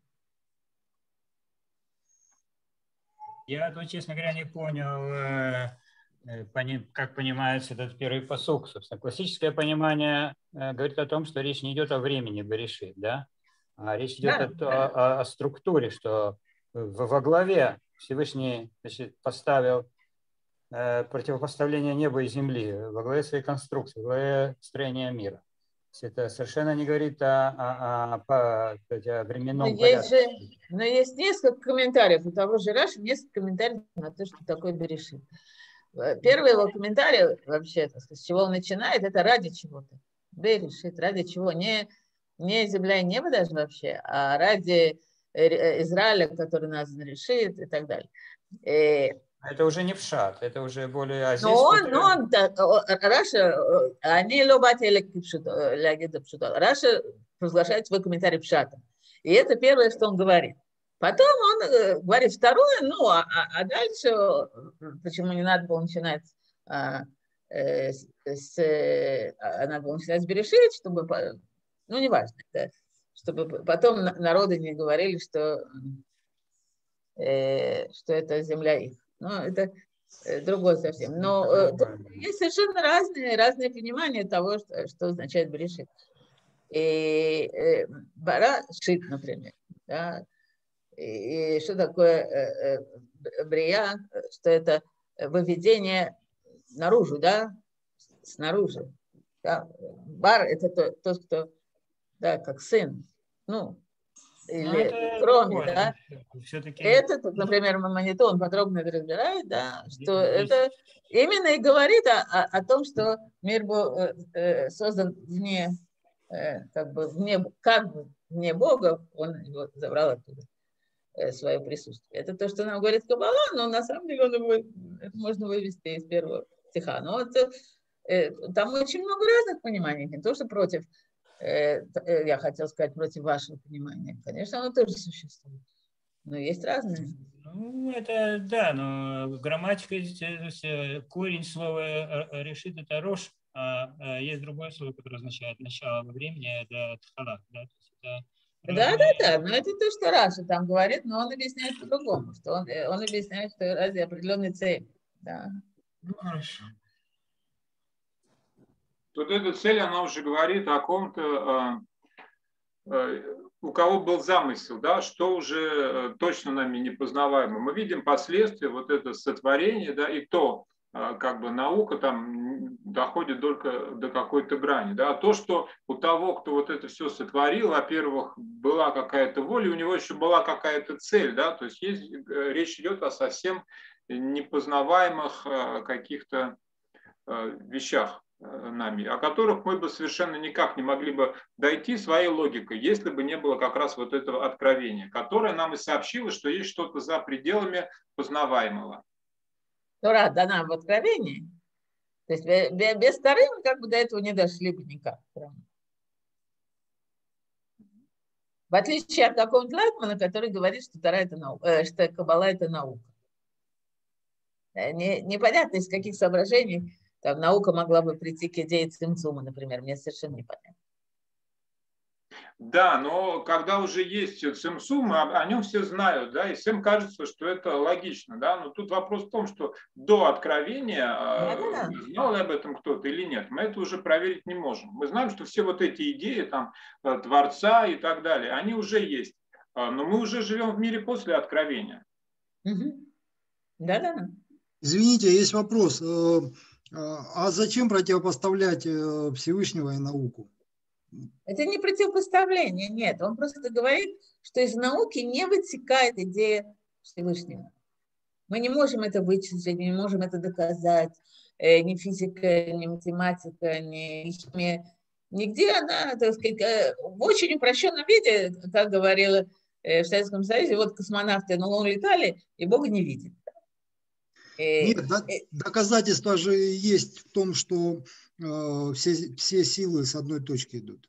Я тут, честно говоря, не понял, как понимается этот первый пасук. Собственно, классическое понимание говорит о том, что речь не идет о времени Берешит, да? А речь идет да. о, о, о структуре, что во главе Всевышний, значит, поставил э, противопоставление неба и земли во главе своей конструкции, во главе строения мира. Это совершенно не говорит о, о, о, о, о временном но порядке. Есть же, но есть несколько комментариев. У того же Раши несколько комментариев на то, что такое Берешит. Первый его комментарий вообще, с чего он начинает, это ради чего-то. Берешит, ради чего? Не, не земля и небо даже вообще, а ради Израиля, который нас решит и так далее. И, это уже не пшат, это уже более... А но он, но он, Раша, они лобатели Раша разглашает свой комментарий пшата. И это первое, что он говорит. Потом он говорит второе, ну, а, а дальше, почему не надо было начинать а, э, с, а, надо было начинать с Берешит, чтобы, ну, неважно, да, чтобы потом народы не говорили, что, э, что это земля их. Ну, это другое совсем. Но э, есть совершенно разные, разные понимания того, что, что означает Берешит. И э, бара шит, например, да, и что такое э, э, брия, что это выведение наружу, да, снаружи. Да. Бар – это тот, тот, кто, да, как сын, ну, или ну, кроме, да. Все-таки... Это, например, Мамонитон подробно это разбирает, да, что здесь... это именно и говорит о, о, о том, что мир был э, создан вне, э, как бы вне, как бы вне Бога, он его забрал оттуда э, свое присутствие. Это то, что нам говорит Каббала, но на самом деле он его, это можно вывести из первого стиха. Но вот, э, там очень много разных пониманий, не то, что против. Я хотел сказать против вашего понимания. Конечно, оно тоже существует. Но есть разные. Ну, это да, но грамматика, корень слова решит это рош, а есть другое слово, которое означает начало времени, это тхала. Да, это да, да, да, но это то, что Раша там говорит, но он объясняет по-другому, что он, он объясняет, что ради определенной цели. Да. Ну, хорошо. Тут эта цель, она уже говорит о ком-то, у кого был замысел, да, что уже точно нами непознаваемо. Мы видим последствия, вот это сотворение, да, и то, как бы наука там доходит только до какой-то грани. Да. А то, что у того, кто вот это все сотворил, во-первых, была какая-то воля, у него еще была какая-то цель, да, то есть, есть речь идет о совсем непознаваемых каких-то вещах нами, о которых мы бы совершенно никак не могли бы дойти своей логикой, если бы не было как раз вот этого откровения, которое нам и сообщило, что есть что-то за пределами познаваемого. Тора дана в откровении. То есть без Торы мы как бы до этого не дошли бы никак. В отличие от какого-нибудь Лайтмана, который говорит, что Тора это наука, что Каббала это наука. Не, непонятно, из каких соображений там наука могла бы прийти к идее цимцума, например, мне совершенно непонятно. Да, но когда уже есть цимцум, о нем все знают, да, и всем кажется, что это логично, да, но тут вопрос в том, что до откровения да, да. знал ли об этом кто-то или нет, мы это уже проверить не можем. Мы знаем, что все вот эти идеи там Творца и так далее, они уже есть, но мы уже живем в мире после откровения. Да-да. Извините, есть вопрос. А зачем противопоставлять Всевышнего и науку? Это не противопоставление, нет. Он просто говорит, что из науки не вытекает идея Всевышнего. Мы не можем это вычислить, не можем это доказать. Ни физика, ни математика, ни химия. Нигде она, так сказать, в очень упрощенном виде, как говорила в Советском Союзе, вот космонавты на Луну летали, и Бога не видят. Нет, доказательства же есть в том, что э, все, все силы с одной точки идут.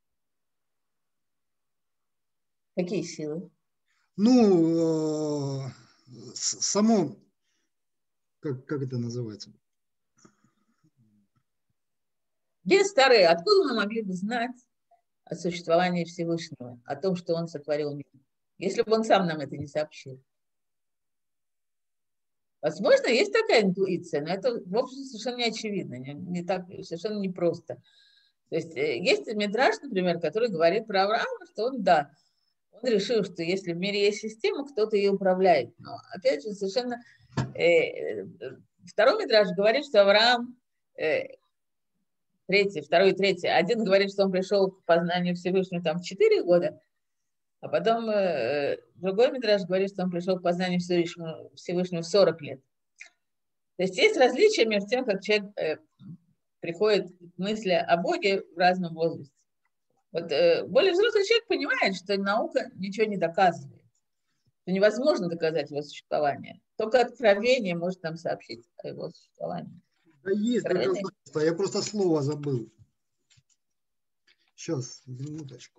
Какие силы? Ну, э, само, как, как это называется? Без Торы, откуда мы могли бы знать о существовании Всевышнего, о том, что Он сотворил мир, если бы Он сам нам это не сообщил? Возможно, есть такая интуиция, но это, в общем, совершенно не очевидно, не, не так, совершенно непросто. То есть есть Мидраш, например, который говорит про Авраама, что он, да, он решил, что если в мире есть система, кто-то ее управляет. Но, опять же, совершенно... Э, второй Мидраш говорит, что Авраам... Э, третий, второй и третий. Один говорит, что он пришел к познанию Всевышнего там в четыре года, а потом э, другой Мидраш говорит, что он пришел к познанию Всевышнего, Всевышнего в сорок лет. То есть есть различия между тем, как человек э, приходит к мысли о Боге в разном возрасте. Вот, э, более взрослый человек понимает, что наука ничего не доказывает. Что невозможно доказать его существование. Только откровение может нам сообщить о его существовании. Да есть доказательства, я просто слово забыл. Сейчас, минуточку.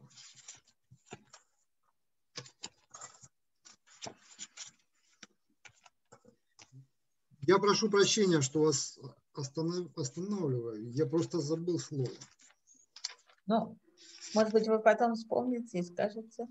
Я прошу прощения, что вас останавливаю. Я просто забыл слово. Ну, может быть, вы потом вспомните и скажете.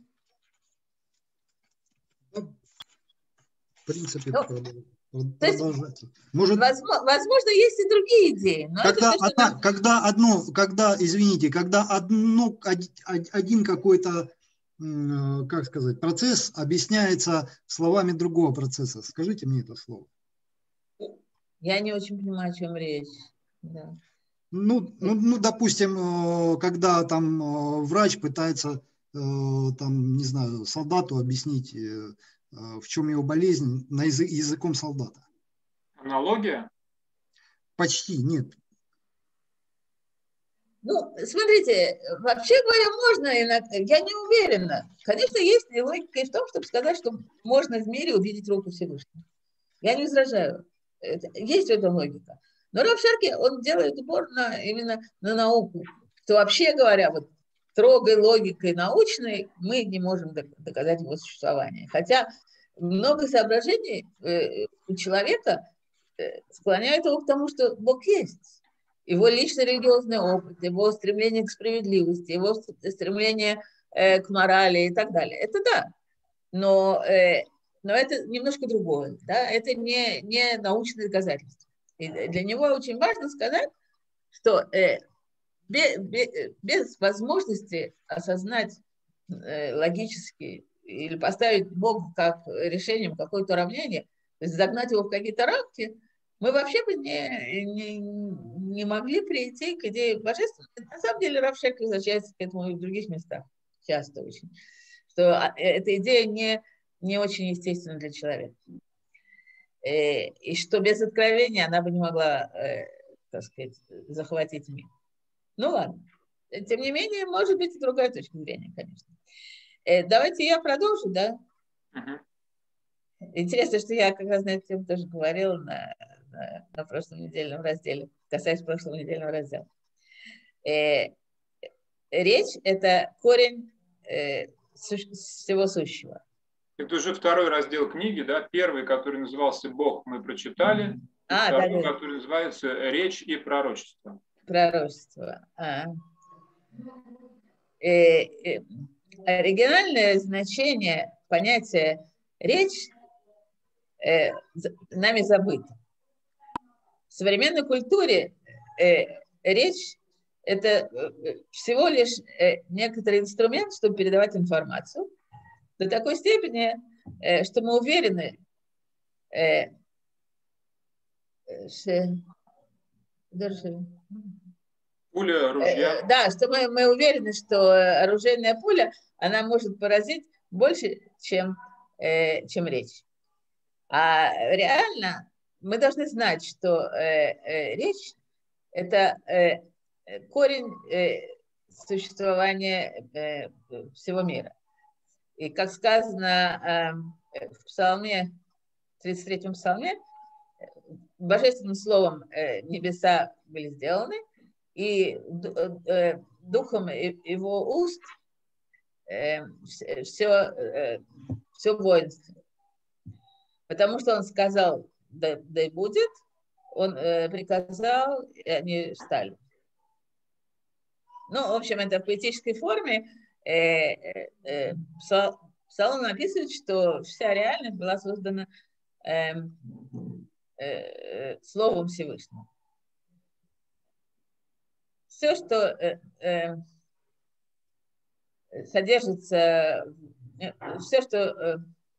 Да, в принципе, ну, продолжать. Может, возможно, возможно, есть и другие идеи. Но когда, это то, одна, нам... когда одно, когда, извините, когда одно, один какой-то, как сказать, процесс объясняется словами другого процесса. Скажите мне это слово. Я не очень понимаю, о чем речь. Да. Ну, ну, ну, допустим, когда там врач пытается, там, не знаю, солдату объяснить, в чем его болезнь, на язык, языком солдата. Аналогия? Почти, нет. Ну, смотрите, вообще говоря, можно, я не уверена. Конечно, есть логика и в том, чтобы сказать, что можно в мире увидеть руку Всевышнего. Я не возражаю. Есть в этом логика. Но Рав Шарки, он делает упор на, именно на науку. Что вообще говоря, вот строгой логикой научной мы не можем доказать его существование. Хотя много соображений у человека склоняет его к тому, что Бог есть. Его личный религиозный опыт, его стремление к справедливости, его стремление к морали и так далее. Это да. Но, но это немножко другое. Да? Это не, не научное доказательство. И для него очень важно сказать, что без, без возможности осознать логически или поставить Бога как решением какое-то уравнение, то есть загнать его в какие-то рамки, мы вообще бы не, не, не могли прийти к идее божества. На самом деле Рав Шарки возвращается к этому и в других местах, часто очень, что эта идея не, не очень естественна для человека. И что без откровения она бы не могла, так сказать, захватить мир. Ну ладно. Тем не менее, может быть и другая точка зрения, конечно. Давайте я продолжу, да? Uh-huh. Интересно, что я как раз на эту тему тоже говорила на, на, на прошлом недельном разделе, касаясь прошлого недельного раздела. Э, речь – это корень э, су- всего сущего. Это уже второй раздел книги, да? Первый, который назывался «Бог», мы прочитали. А, второй, да, да. который называется «Речь и пророчество». Пророчество. А. Э, э, оригинальное значение понятия «речь» э, нами забыто. В современной культуре э, речь – это э, всего лишь э, некоторый инструмент, чтобы передавать информацию, до такой степени, э, что мы уверены, э, что, пуля, ружья. Э, да, что мы, мы уверены, что оружейная пуля, она может поразить больше, чем, э, чем речь. А реально мы должны знать, что э, э, речь – это э, корень э, существования э, всего мира. И как сказано э, в псалме, тридцать третьем псалме, божественным словом э, небеса были сделаны, и э, духом его уст э, все, э, все воинство. Потому что он сказал, да, да и будет, он э, приказал, и они встали. Ну, в общем, это в поэтической форме. Э, э, Псалом описывает, что вся реальность была создана э, э, Словом Всевышнего. Все, что э, э, содержится, э, все, что э,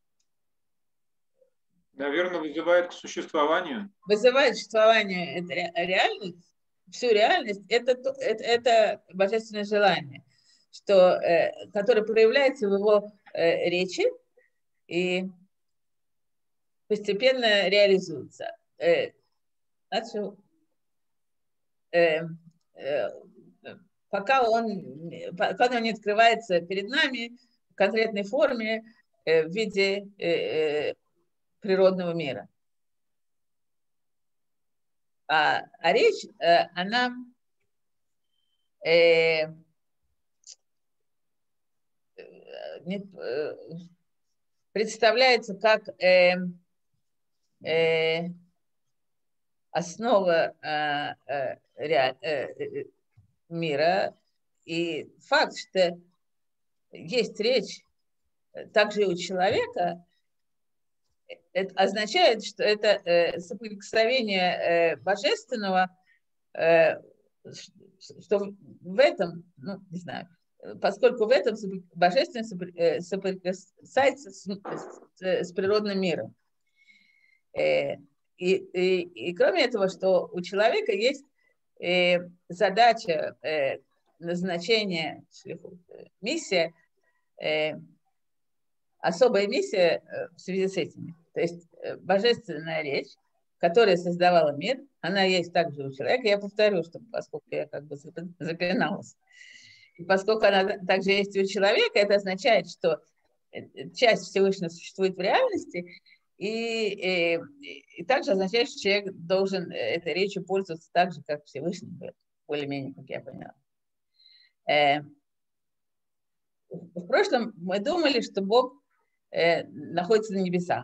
наверное, вызывает к существованию. Вызывает существование это реальность, всю реальность, это, это, это божественное желание, что, э, которое проявляется в его э, речи и постепенно реализуется. Э, значит, э, э, пока, он, пока он не открывается перед нами в конкретной форме э, в виде э, природного мира. А, а речь, э, она э, не, э, представляется как э, э, основа э, э, э, мира. И факт, что есть речь также и у человека, это означает, что это э, соприкосновение э, божественного, э, что в этом, ну, не знаю, поскольку в этом божественное соприкасается с, с, с природным миром. И, и, и кроме этого, что у человека есть э, задача, э, назначение, миссия, э, особая миссия в связи с этим. То есть божественная речь, которая создавала мир, она есть также у человека. Я повторю, что поскольку я как бы запиналась. И поскольку она также есть у человека, это означает, что часть Всевышнего существует в реальности, и, и, и также означает, что человек должен этой речью пользоваться так же, как Всевышний, более-менее, как я поняла. В прошлом мы думали, что Бог находится на небесах.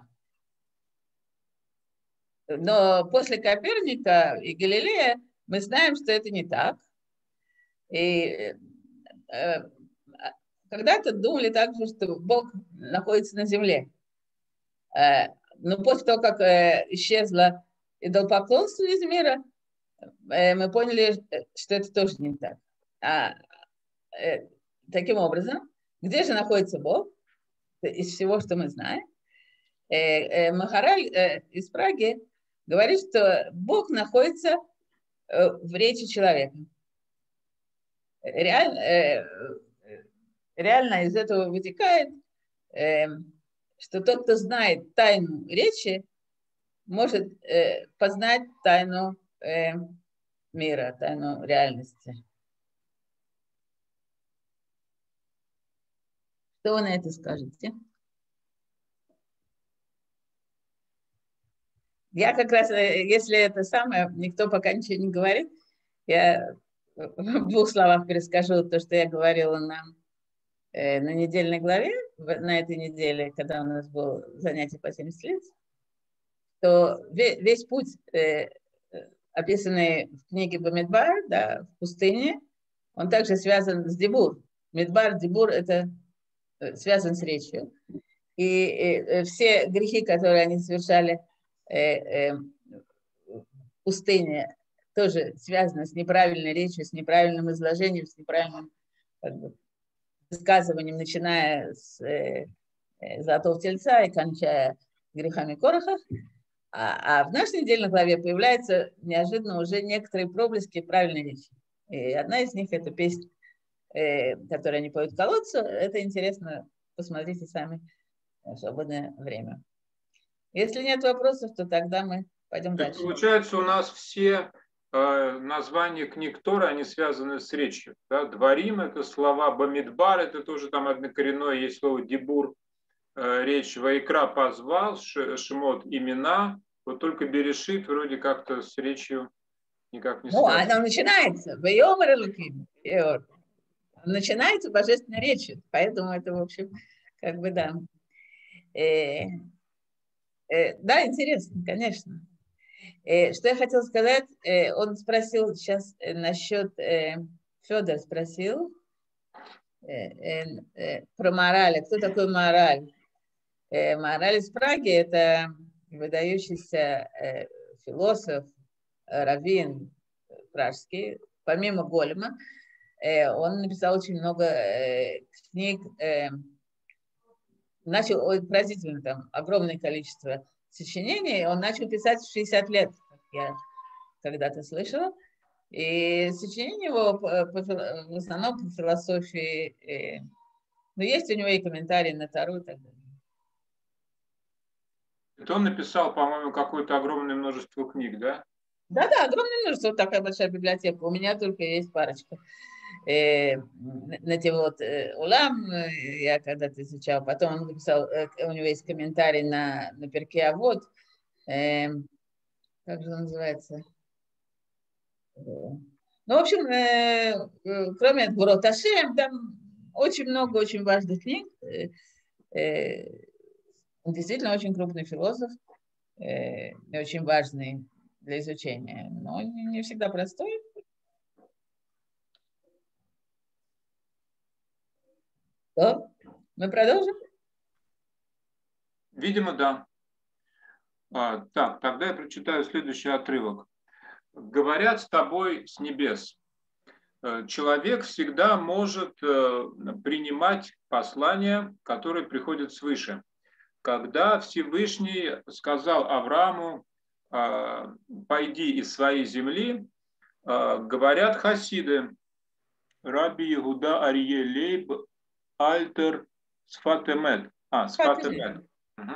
Но после Коперника и Галилея мы знаем, что это не так. И э, когда-то думали также, что Бог находится на земле. Э, но после того, как э, исчезло идолопоклонство из мира, э, мы поняли, что это тоже не так. А, э, таким образом, где же находится Бог из всего, что мы знаем? Э, э, Махараль э, из Праги говорит, что Бог находится э, в речи человека. Реально, э, реально из этого вытекает, э, что тот, кто знает тайну речи, может э, познать тайну э, мира, тайну реальности. Что вы на это скажете? Я как раз, если это самое, никто пока ничего не говорит, я в двух словах перескажу то, что я говорила на, на недельной главе, на этой неделе, когда у нас было занятие по семьдесят лет, то весь путь, описанный в книге Бамидбар, да, в пустыне, он также связан с Дибур. Мидбар, Дибур – это связан с речью. И, и все грехи, которые они совершали э, э, в пустыне, тоже связаны с неправильной речью, с неправильным изложением, с неправильным как бы, высказыванием, начиная с э, золотого тельца и кончая грехами Кораха. А, а в нашей недельной главе появляются неожиданно уже некоторые проблески правильной речи. И одна из них – это песня, э, которую они поют колодцу. Это интересно, посмотрите сами в свободное время. Если нет вопросов, то тогда мы пойдем То есть, дальше. получается, у нас все э, названия книг Торы, они связаны с речью. Да? Дворим – это слова, Бамидбар – это тоже там однокоренное, есть слово Дибур, э, речь, Ваикра позвал, Шимот – имена, вот только Берешит вроде как-то с речью никак не Ну, связано. она начинается. Вейомер Элоким. Начинается божественной речью, поэтому это, в общем, как бы, да. Э, э, да, интересно, конечно. Э, что я хотела сказать, э, он спросил сейчас э, насчет, э, Федор спросил э, э, э, про мораль. Кто такой мораль? Э, мораль из Праги – это выдающийся э, философ, э, раввин пражский, помимо Голема. Э, он написал очень много э, книг, э, начал, ой, поразительно, там огромное количество сочинений. Он начал писать в шестьдесят лет, как я когда-то слышала. И сочинения его по, по, в основном по философии. Э, но есть у него и комментарии на Тору и так далее. Это он написал, по-моему, какое-то огромное множество книг, да? Да-да, огромное множество, вот такая большая библиотека. У меня только есть парочка. Э, на те вот э, Улам я когда-то изучала. Потом он написал, э, у него есть комментарий на, на Перке Авот. Э, как же он называется? Ну, в общем, э, э, кроме Гурот Ашем, там очень много очень важных книг. Э, э, он действительно очень крупный философ, э, и очень важный для изучения, но не, не всегда простой. Что? Мы продолжим? Видимо, да. А, так, тогда я прочитаю следующий отрывок. «Говорят с тобой с небес». Человек всегда может принимать послания, которые приходят свыше. Когда Всевышний сказал Аврааму: «Пойди из своей земли», говорят хасиды: «Раби Иуда Арье Лейб Альтер Сфатемет». А, Сфатемет.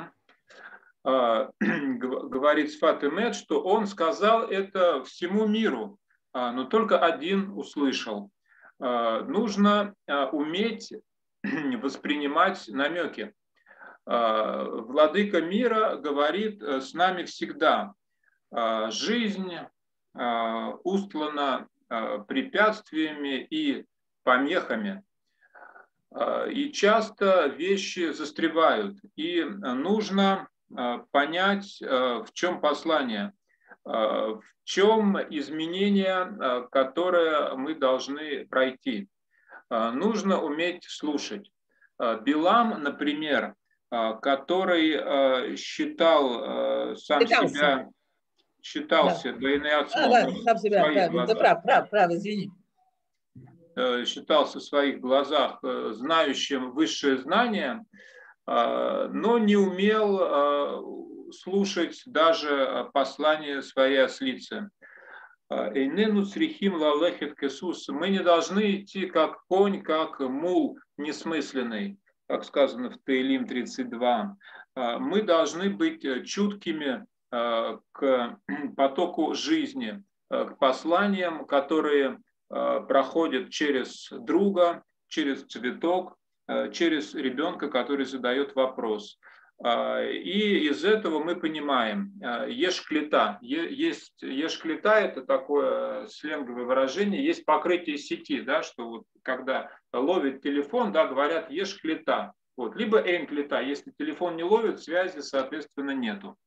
Говорит Сфатемет, что он сказал это всему миру, но только один услышал. Нужно уметь воспринимать намеки. Владыка мира говорит с нами всегда. Жизнь устлана препятствиями и помехами. И часто вещи застревают. И нужно понять, в чем послание, в чем изменение, которое мы должны пройти. Нужно уметь слушать. Билам, например, который считал сам Считался. себя, считался, Да. да и не А, да, сам себя, прав, да, прав, прав, прав, извини. считался в своих глазах знающим высшее знание, но не умел слушать даже послание своей ослицы. «Эйнену црихим лалехет кесус». Мы не должны идти как конь, как мул несмысленный, как сказано в Теилим тридцать два. Мы должны быть чуткими к потоку жизни, к посланиям, которые проходят через друга, через цветок, через ребенка, который задает вопрос. И из этого мы понимаем, еш-клета, есть еш-клета, это такое сленговое выражение, есть покрытие сети, да, что вот когда ловит телефон, да, говорят еш-клета, вот, либо эйн-клета, если телефон не ловит, связи, соответственно, нету.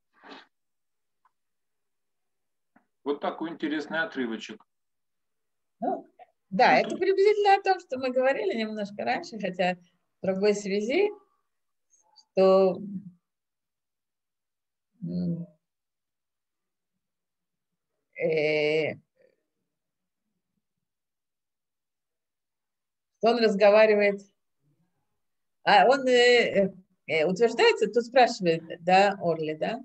Вот такой интересный отрывочек. Ну, да, это приблизительно о том, что мы говорили немножко раньше, хотя в другой связи, что э, он разговаривает, а он э, э, утверждается, тут спрашивает, да, Орли, да?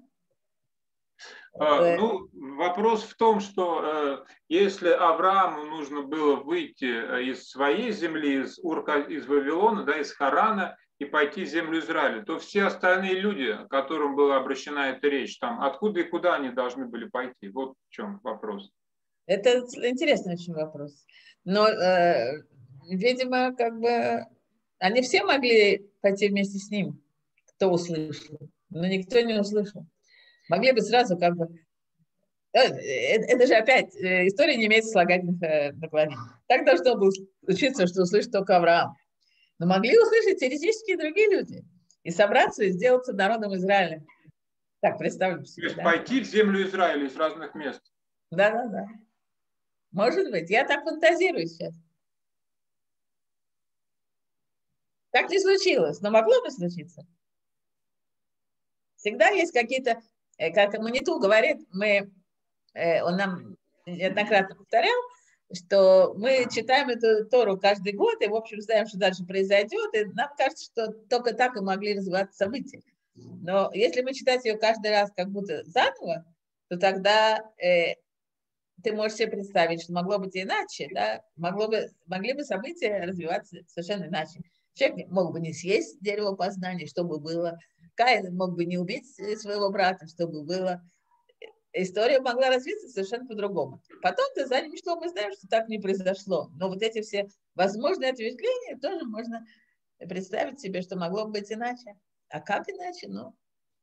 Ну, вопрос в том, что если Аврааму нужно было выйти из своей земли, из Урка, из Вавилона, да, из Харана, и пойти в землю Израиля, то все остальные люди, к которым была обращена эта речь, там, откуда и куда они должны были пойти? Вот в чем вопрос. Это интересный очень вопрос. Но, э, видимо, как бы они все могли пойти вместе с ним, кто услышал, но никто не услышал. Могли бы сразу как бы... Это же опять, история не имеет слагательных наклонений. Так должно было случиться, что услышит только Авраам. Но могли услышать теоретически и другие люди. И собраться и сделаться народом Израиля. Так, представим себе. То есть да? пойти в землю Израиля из разных мест. Да, да, да. Может быть. Я так фантазирую сейчас. Так не случилось, но могло бы случиться. Всегда есть какие-то, как Маниту говорит, мы, он нам неоднократно повторял, что мы читаем эту Тору каждый год, и, в общем, знаем, что дальше произойдет, и нам кажется, что только так и могли развиваться события. Но если мы читать ее каждый раз как будто заново, то тогда э, ты можешь себе представить, что могло быть иначе, да? могло бы, могли бы события развиваться совершенно иначе. Человек мог бы не съесть дерево познания, что бы было. Каин мог бы не убить своего брата, что бы было. История могла развиться совершенно по-другому. Потом-то за ним что мы знаем, что так не произошло. Но вот эти все возможные ответвления тоже можно представить себе, что могло бы быть иначе. А как иначе? Ну.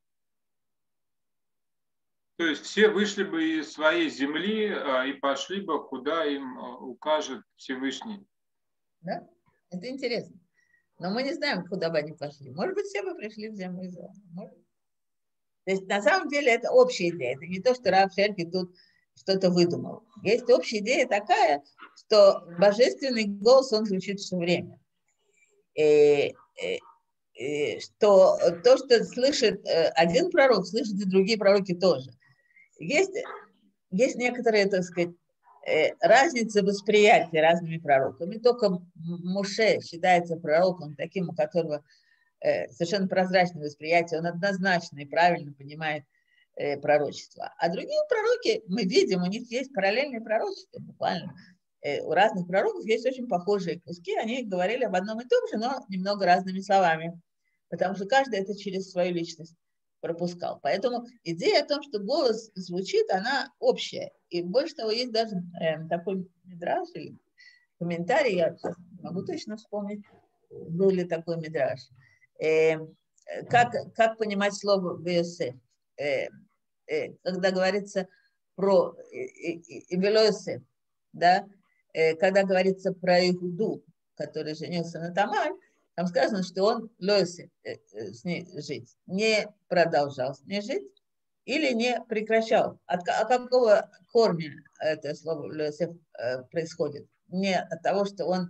То есть все вышли бы из своей земли а, и пошли бы, куда им укажет Всевышний. Да, это интересно. Но мы не знаем, куда бы они пошли. Может быть, все бы пришли в землю Израиля. Может. То есть на самом деле это общая идея. Это не то, что Рав Шерки тут что-то выдумал. Есть общая идея такая, что божественный голос, он звучит все время. И, и, и, что то, что слышит один пророк, слышат и другие пророки тоже. Есть, есть некоторые, так сказать, разница восприятия разными пророками. Только Моше считается пророком, таким, у которого совершенно прозрачное восприятие, он однозначно и правильно понимает э, пророчество. А другие пророки, мы видим, у них есть параллельные пророчества, буквально. Э, у разных пророков есть очень похожие куски, они говорили об одном и том же, но немного разными словами, потому что каждый это через свою личность пропускал. Поэтому идея о том, что голос звучит, она общая. И больше того, есть даже э, такой мидраш или комментарий, я сейчас не могу точно вспомнить, был ли такой мидраш. Э, как, как понимать слово «веосеф», э, э, когда говорится про «велоосеф», да, э, когда говорится про Иуду, который женился на Тамар, там сказано, что он лоосеф, э, э, с ней жить, не продолжал с ней жить или не прекращал. От, от какого корня это слово лоосеф э, происходит? Не от того, что он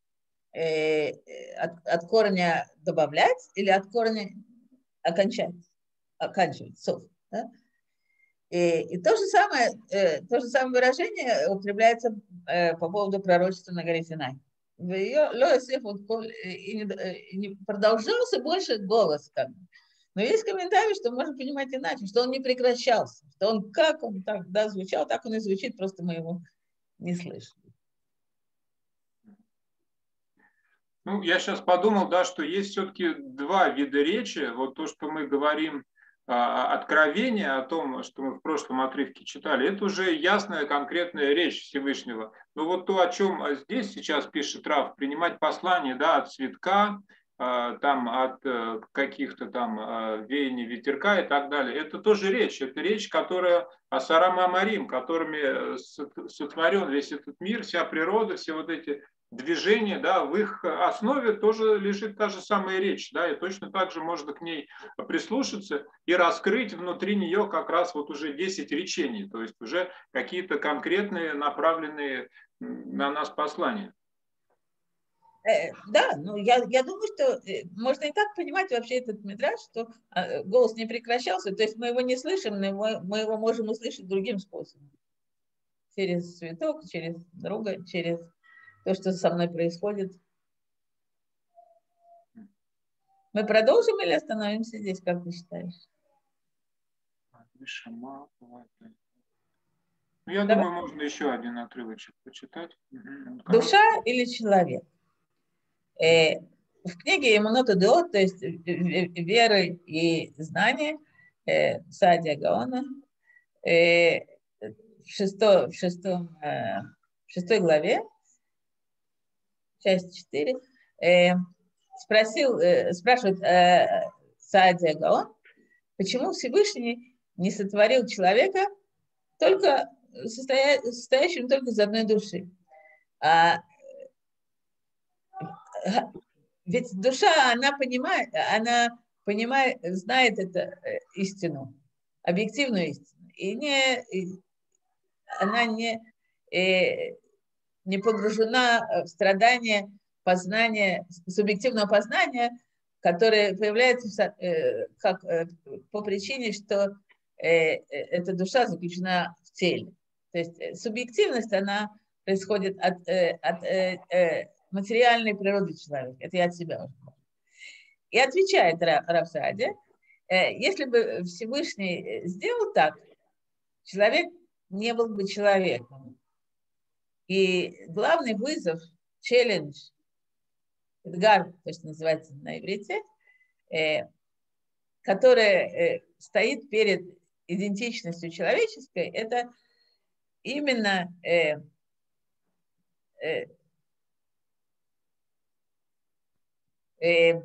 От, от корня добавлять или от корня окончать, оканчивать, сов. Да? И, и то же самое, то же самое выражение употребляется по поводу пророчества на горе Синай. И не продолжался больше голос. Как бы. Но есть комментарий, что можно понимать иначе, что он не прекращался, что он как он тогда звучал, так он и звучит, просто мы его не слышим. Ну, я сейчас подумал, да, что есть все-таки два вида речи. Вот то, что мы говорим, а, откровение о том, что мы в прошлом отрывке читали, это уже ясная, конкретная речь Всевышнего. Но вот то, о чем здесь сейчас пишет Рав, принимать послание, да, от цветка, а, там, от каких-то там веяний ветерка и так далее, это тоже речь. Это речь, которая Асарам Амарим, которыми сотворен весь этот мир, вся природа, все вот эти движение, да, в их основе тоже лежит та же самая речь, да, и точно так же можно к ней прислушаться и раскрыть внутри нее как раз вот уже десять речений, то есть уже какие-то конкретные, направленные на нас послания. Да, ну я, я думаю, что можно и так понимать вообще этот мидраш, что голос не прекращался, то есть мы его не слышим, но мы, мы его можем услышать другим способом. Через цветок, через друга, через то, что со мной происходит. Мы продолжим или остановимся здесь, как ты считаешь? Я Давай. думаю, можно еще один отрывочек почитать. Душа или человек? Э, в книге Эмунот Деот, то есть веры и знания, э, Саадия Гаона, э, в, шесто, в, шестом, э, в шестой главе, часть четыре, э, спросил, э, спрашивает э, Саадия Гаон, почему Всевышний не сотворил человека только состоя, состоящим только из одной души. А, ведь душа, она понимает, она понимает, знает эту истину, объективную истину, и не, и она не, э, не погружена в страдания познания, субъективного познания, которое появляется э, как, э, по причине, что э, эта душа заключена в теле. То есть субъективность, она происходит от, э, от э, э, материальной природы человека. Это я от себя уже говорю. И отвечает Рав Саадия, э, если бы Всевышний сделал так, человек не был бы человеком. И главный вызов, челлендж, эдгар, то, что называется на иврите, э, который э, стоит перед идентичностью человеческой, это именно э, э, э,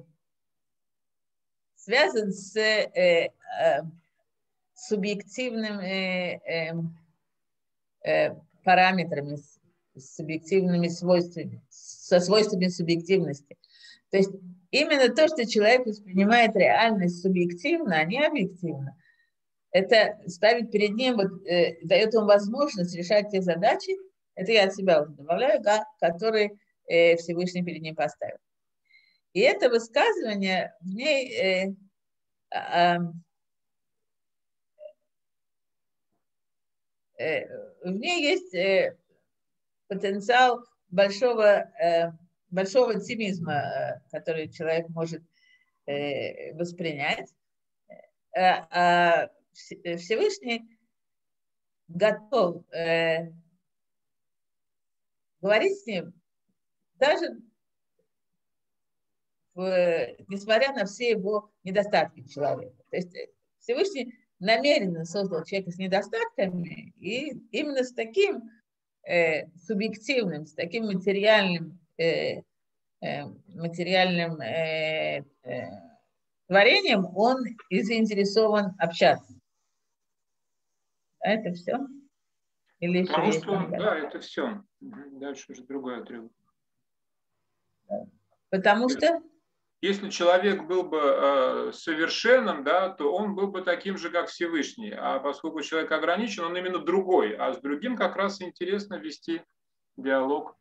связан с э, э, субъективным э, э, э, параметрами, с, с субъективными свойствами, со свойствами субъективности. То есть именно то, что человек воспринимает реальность субъективно, а не объективно, это ставит перед ним, вот, э, дает ему возможность решать те задачи, это я от себя уже добавляю, да, которые э, Всевышний перед ним поставил. И это высказывание, в ней, э, э, э, в ней есть э, потенциал большого, э, большого оптимизма, э, который человек может э, воспринять. Э, э, Всевышний готов э, говорить с ним, даже в, несмотря на все его недостатки человека. То есть Всевышний намеренно создал человека с недостатками, и именно с таким э, субъективным, с таким материальным, э, э, материальным э, э, творением он и заинтересован общаться. А это все? Или еще Потому есть что, там, да, это все. Дальше уже другой отрывок. Потому что если человек был бы э, совершенным, да, то он был бы таким же, как Всевышний. А поскольку человек ограничен, он именно другой. А с другим как раз интересно вести диалог.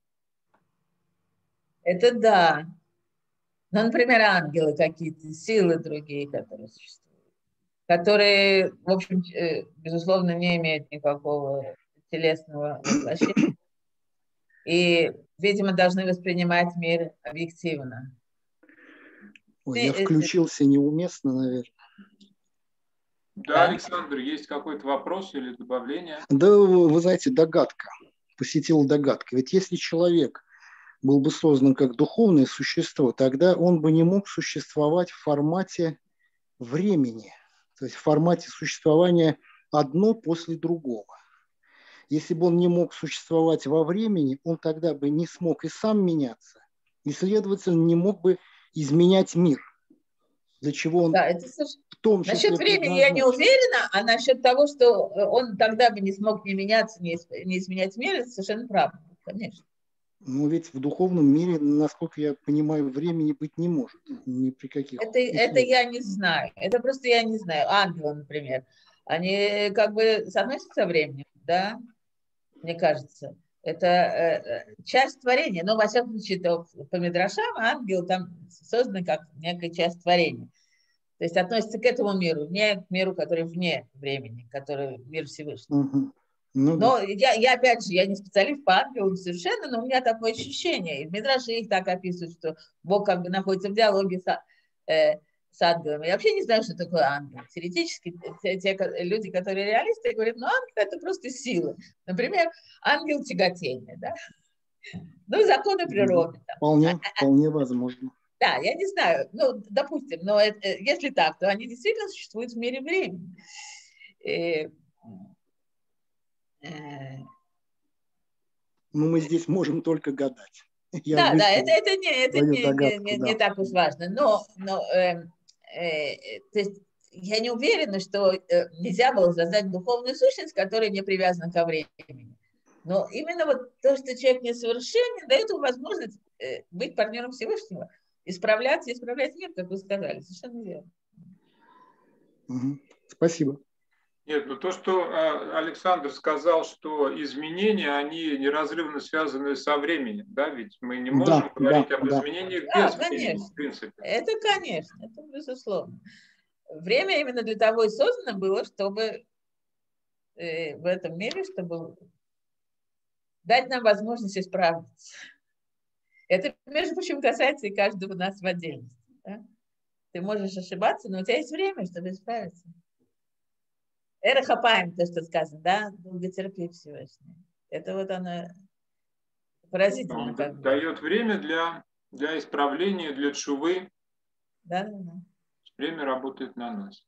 это да. Ну, например, ангелы какие-то, силы другие, которые существуют, которые, в общем, безусловно, не имеют никакого телесного воплощения. И, видимо, должны воспринимать мир объективно. Ой, я включился неуместно, наверное. Да, Да, Александр, есть какой-то вопрос или добавление? Да, вы знаете, догадка. Посетила догадка. Ведь если человек был бы создан как духовное существо, тогда он бы не мог существовать в формате времени, то есть в формате существования одно после другого. Если бы он не мог существовать во времени, он тогда бы не смог и сам меняться, и, следовательно, не мог бы изменять мир, для чего он да, это совершенно... в том числе Насчет времени я не уверена, а насчет того, что он тогда бы не смог не меняться, не изменять мир, это совершенно правда, конечно. Но ведь в духовном мире, насколько я понимаю, времени быть не может. Ни при каких Это, это я не знаю. Это просто я не знаю. Ангелы, например, они как бы соотносятся со временем, да, мне кажется. Это э, часть творения. Но, во всяком случае, то, по Мидрашам ангел там создан как некая часть творения. То есть относится к этому миру, не к миру, который вне времени, который мир Всевышнего. Угу. Ну, но да. я, я, опять же, я не специалист по ангелам совершенно, но у меня такое ощущение. И в Мидраше их так описывают, что Бог как бы находится в диалоге с, э, с ангелами. Я вообще не знаю, что такое ангел. Теоретически те, те люди, которые реалисты, говорят, ну ангел это просто сила. Например, ангел тяготения, да? Ну, законы природы. Там. Вполне, вполне возможно. Да, я не знаю, ну, допустим, но это, если так, то они действительно существуют в мире времени. И, э, Но мы здесь можем только гадать. Я да, да, высказал это, это, не, это свою не, не, догадку, не, да. не так уж важно. Но, но э, э, то есть я не уверена, что э, нельзя было создать духовную сущность, которая не привязана ко времени. Но именно вот то, что человек несовершенен, дает ему возможность э, быть партнером Всевышнего, исправляться, исправлять мир, как вы сказали. Совершенно верно. Угу. Спасибо. Нет, ну то, что Александр сказал, что изменения, они неразрывно связаны со временем, да, ведь мы не можем Да, говорить да, об да. изменениях Да, без времени, конечно. в принципе. Это, конечно, это безусловно. Время именно для того и создано было, чтобы э, в этом мире, чтобы дать нам возможность исправиться. Это, между прочим, касается и каждого нас в отдельности. Да? Ты можешь ошибаться, но у тебя есть время, чтобы исправиться. Эра хапаем, то, что сказано, да, долготерпи Всевышний. Это вот оно поразительно. Он как бы. дает время для, для исправления, для тшувы. Да, да, да. Время работает на нас.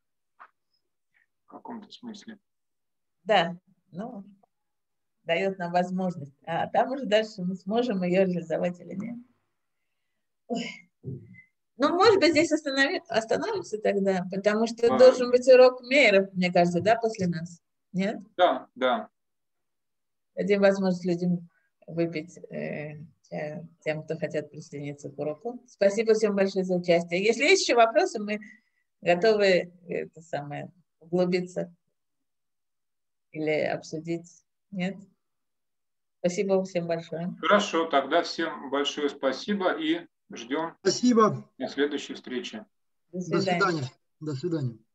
В каком-то смысле. Да, ну, дает нам возможность. А там уже дальше мы сможем ее реализовать или нет. Ой. Ну, может быть, здесь останови, остановимся тогда, потому что а... должен быть урок мейров, мне кажется, да, после нас? Нет? Да, да. Дадим возможность людям выпить э, тем, кто хотят присоединиться к уроку. Спасибо всем большое за участие. Если есть еще вопросы, мы готовы это самое, углубиться или обсудить. Нет? Спасибо всем большое. Хорошо, тогда всем большое спасибо и ждем спасибо. на следующей встрече. До свидания. До свидания. До свидания.